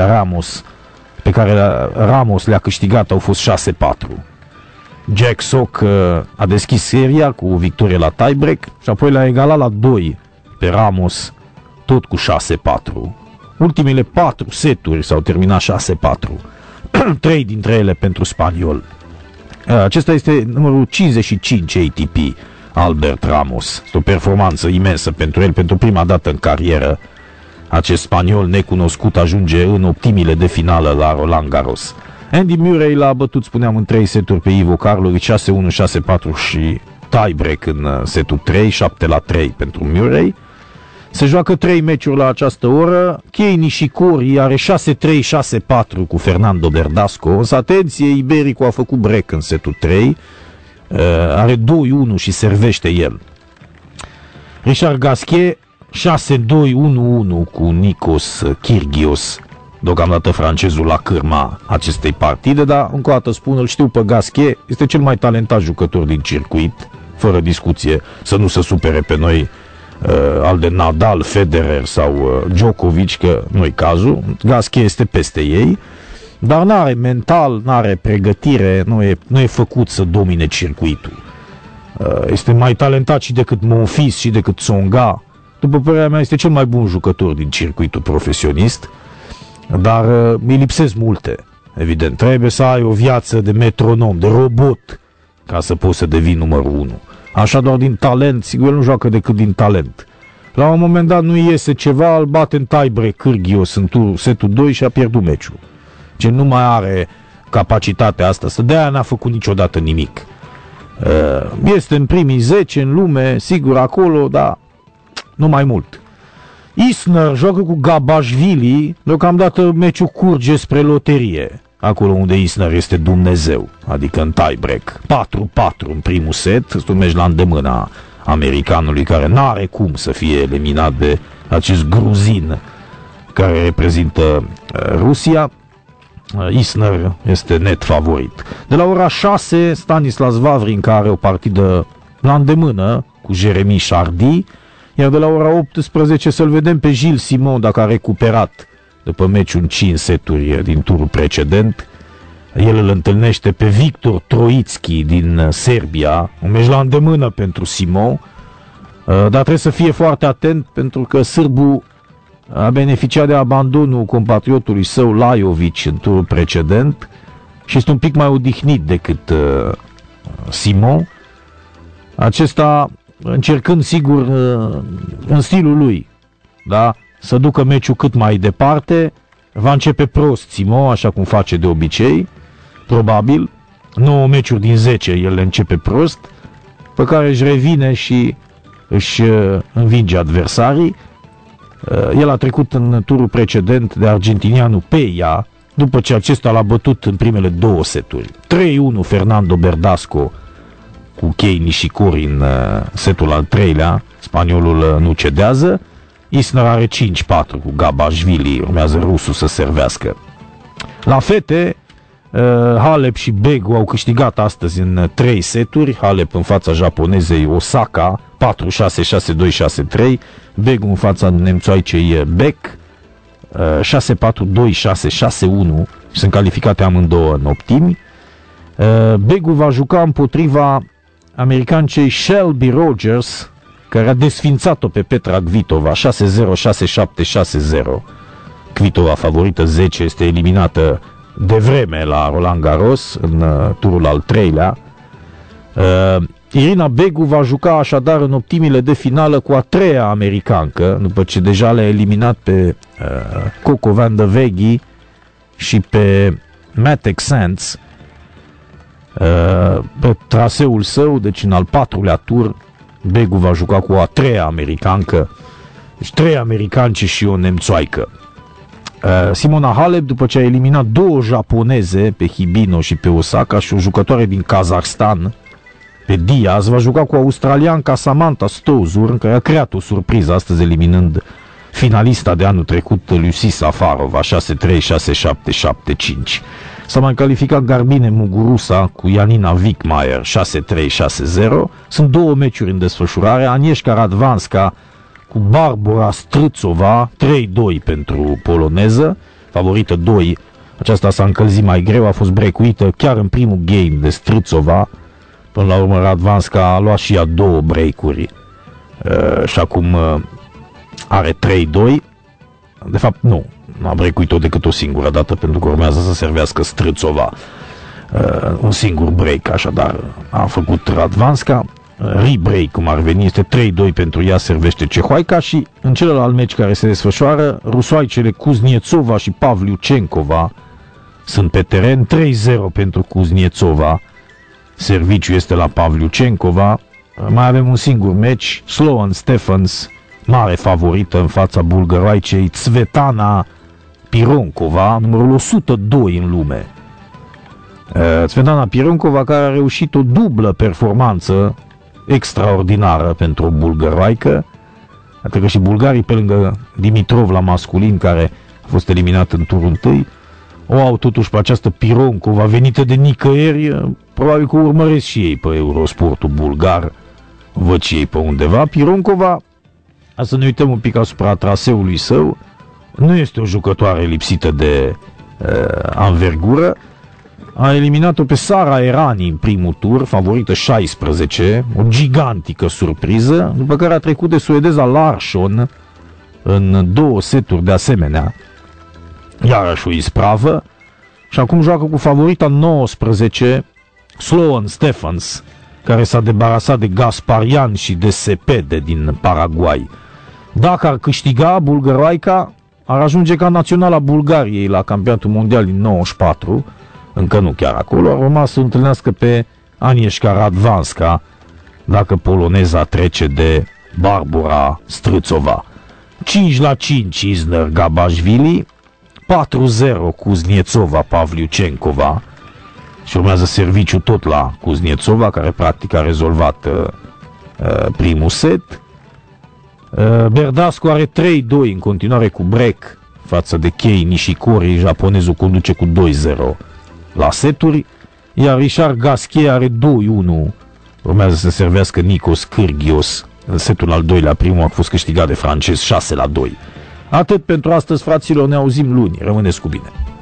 Ramos le-a câștigat au fost 6-4. Jack Sock a deschis seria cu o victorie la tiebreak și apoi l-a egalat la 2 pe Ramos, tot cu 6-4. Ultimele 4 seturi s-au terminat 6-4. 3 dintre ele pentru spaniol. Acesta este numărul 55 ATP, Albert Ramos. Este o performanță imensă pentru el, pentru prima dată în carieră. Acest spaniol necunoscut ajunge în optimile de finală la Roland Garros. Andy Murray l-a bătut, spuneam, în 3 seturi pe Ivo Karlovic, 6-1, 6-4 și tiebreak în setul 3, 7-3 pentru Murray. Se joacă 3 meciuri la această oră. Kei Nishikori are 6-3, 6-4 cu Fernando Verdasco. Însă, atenție, Iberico a făcut break în setul 3. Are 2-1 și servește el. Richard Gasquet 6-2-1-1 cu Nikos Kyrgios. Deocamdată francezul la cârma acestei partide, dar încă o dată spun, îl știu pe Gasquet, este cel mai talentat jucător din circuit, fără discuție, să nu se supere pe noi al de Nadal, Federer sau Djokovic, că nu-i cazul. Gasquet este peste ei, dar n-are mental, n-are pregătire, nu e făcut să domine circuitul. Este mai talentat și decât Monfils și decât Tsonga. După părerea mea, este cel mai bun jucător din circuitul profesionist, dar îi lipsesc multe. Evident, trebuie să ai o viață de metronom, de robot, ca să poți să devii numărul 1. Așa doar din talent, sigur, el nu joacă decât din talent. La un moment dat nu iese ceva, îl bate în tiebreak Kyrgios în setul 2 și a pierdut meciul. Ce nu mai are capacitatea asta, de-aia n-a făcut niciodată nimic. Este în primii 10 în lume, sigur, acolo, dar nu mai mult. Isner joacă cu Gabashvili, deocamdată meciul curge spre loterie, acolo unde Isner este Dumnezeu, adică în tie-break. 4-4 în primul set, este un meci la îndemâna americanului care n-are cum să fie eliminat de acest gruzin care reprezintă Rusia. Isner este net favorit. De la ora 6, Stanislas Wawrinka are o partidă la îndemână cu Jeremy Chardy, iar de la ora 18 să-l vedem pe Gilles Simon dacă a recuperat după meciul în 5 seturi din turul precedent. El îl întâlnește pe Victor Troicki din Serbia, un meci la îndemână pentru Simon, dar trebuie să fie foarte atent pentru că sârbul a beneficiat de abandonul compatriotului său Lajovic în turul precedent și este un pic mai odihnit decât Simon. Acesta încercând sigur în stilul lui, da, să ducă meciul cât mai departe. Va începe prost Simon, așa cum face de obicei, probabil 9 meciuri din 10 el le începe prost, pe care își revine și își învinge adversarii. El a trecut în turul precedent de argentinianul Peia, după ce acesta l-a bătut în primele 2 seturi. 3-1 Fernando Verdasco cu Kei Nishikori în setul al 3-lea, spaniolul nu cedează. Isner are 5-4 cu Gabashvili, urmează rusul să servească. La fete, Halep și Begu au câștigat astăzi în 3 seturi, Halep în fața japonezei Osaka, 4-6, 6-2, 6-3, Begu în fața nemțoaicei Beck, 6-4, 2-6, 6-1, sunt calificate amândouă în optimi. Begu va juca împotriva americancei Shelby Rogers, care a desfințat-o pe Petra Kvitova, 6-0, 6-7, 6-0. Kvitova, favorită 10, este eliminată de vreme la Roland Garros, în turul al 3-lea. Irina Begu va juca așadar în optimile de finală cu a 3-a americancă, după ce deja le-a eliminat pe Coco Van de Veghi și pe Matek Sands pe traseul său, deci în al 4-lea tur. Begu va juca cu a 3-a americancă, deci 3 americance și o nemțoaică. Simona Halep, după ce a eliminat 2 japoneze, pe Hibino și pe Osaka, și o jucătoare din Kazakhstan, pe Diaz, va juca cu australianca Samantha Stosur, care a creat o surpriză astăzi eliminând finalista de anul trecut, Lucy Safarova, 6-3, 6-7, 7-5. S-a mai calificat Garbine Muguruza cu Janina Wickmayer, 6-3, 6-0. Sunt 2 meciuri în desfășurare. Agnieszka Radwanska cu Barbora Strycova, 3-2 pentru poloneză, favorită 2. Aceasta s-a încălzit mai greu, a fost breakuită chiar în primul game de Strycova. Până la urmă Radwanska a luat și ea 2 breakuri și acum are 3-2. De fapt nu a breakuit-o decât o singură dată, pentru că urmează să servească Strycova. Un singur break, așadar a făcut Radwanska. Rebreak, cum ar veni, este 3-2 pentru ea, servește cehoaica. Și în celălalt meci care se desfășoară, rusoaicele Kuznetsova și Pavlyuchenkova sunt pe teren. 3-0 pentru Kuznetsova, serviciul este la Pavlyuchenkova. Mai avem un singur meci, Sloane Stephens, mare favorită în fața bulgăroaicei Tsvetana Pironkova, numărul 102 în lume. Tsvetana Pironkova, care a reușit o dublă performanță extraordinară pentru o bulgăroaică. Atât că și bulgarii, pe lângă Dimitrov la masculin, care a fost eliminat în turul 1, o au totuși pe această Pironkova venită de nicăieri. Probabil că urmăresc și ei pe Eurosportul bulgar, văd și ei pe undeva. Pironkova, să ne uităm un pic asupra traseului său, nu este o jucătoare lipsită de anvergură. A eliminat-o pe Sara Errani în primul tur, favorită 16, o gigantică surpriză, după care a trecut de suedeza Larsson în 2 seturi de asemenea, iarăși o ispravă, și acum joacă cu favorita 19, Sloane Stephens, care s-a debarasat de Gasparian și de Sepede din Paraguay. Dacă ar câștiga bulgăroaica, ar ajunge ca naționala Bulgariei la campionatul mondial din 94, încă nu chiar acolo, ar urma să întâlnească pe Agnieszka Radwanska, dacă poloneza trece de Barbora Strycova. 5-5 Isner Gabashvili, 4-0 Kuznetsova Pavliucencova și urmează serviciu tot la Kuznetsova, care practic a rezolvat primul set. Berdascu are 3-2 în continuare cu break față de Kei Nishikori, japonezul conduce cu 2-0 la seturi, iar Richard Gasquet are 2-1, urmează să servească Nikos Kyrgios în setul al doilea, primul a fost câștigat de francez 6-2. Atât pentru astăzi, fraților, ne auzim luni, rămâneți cu bine!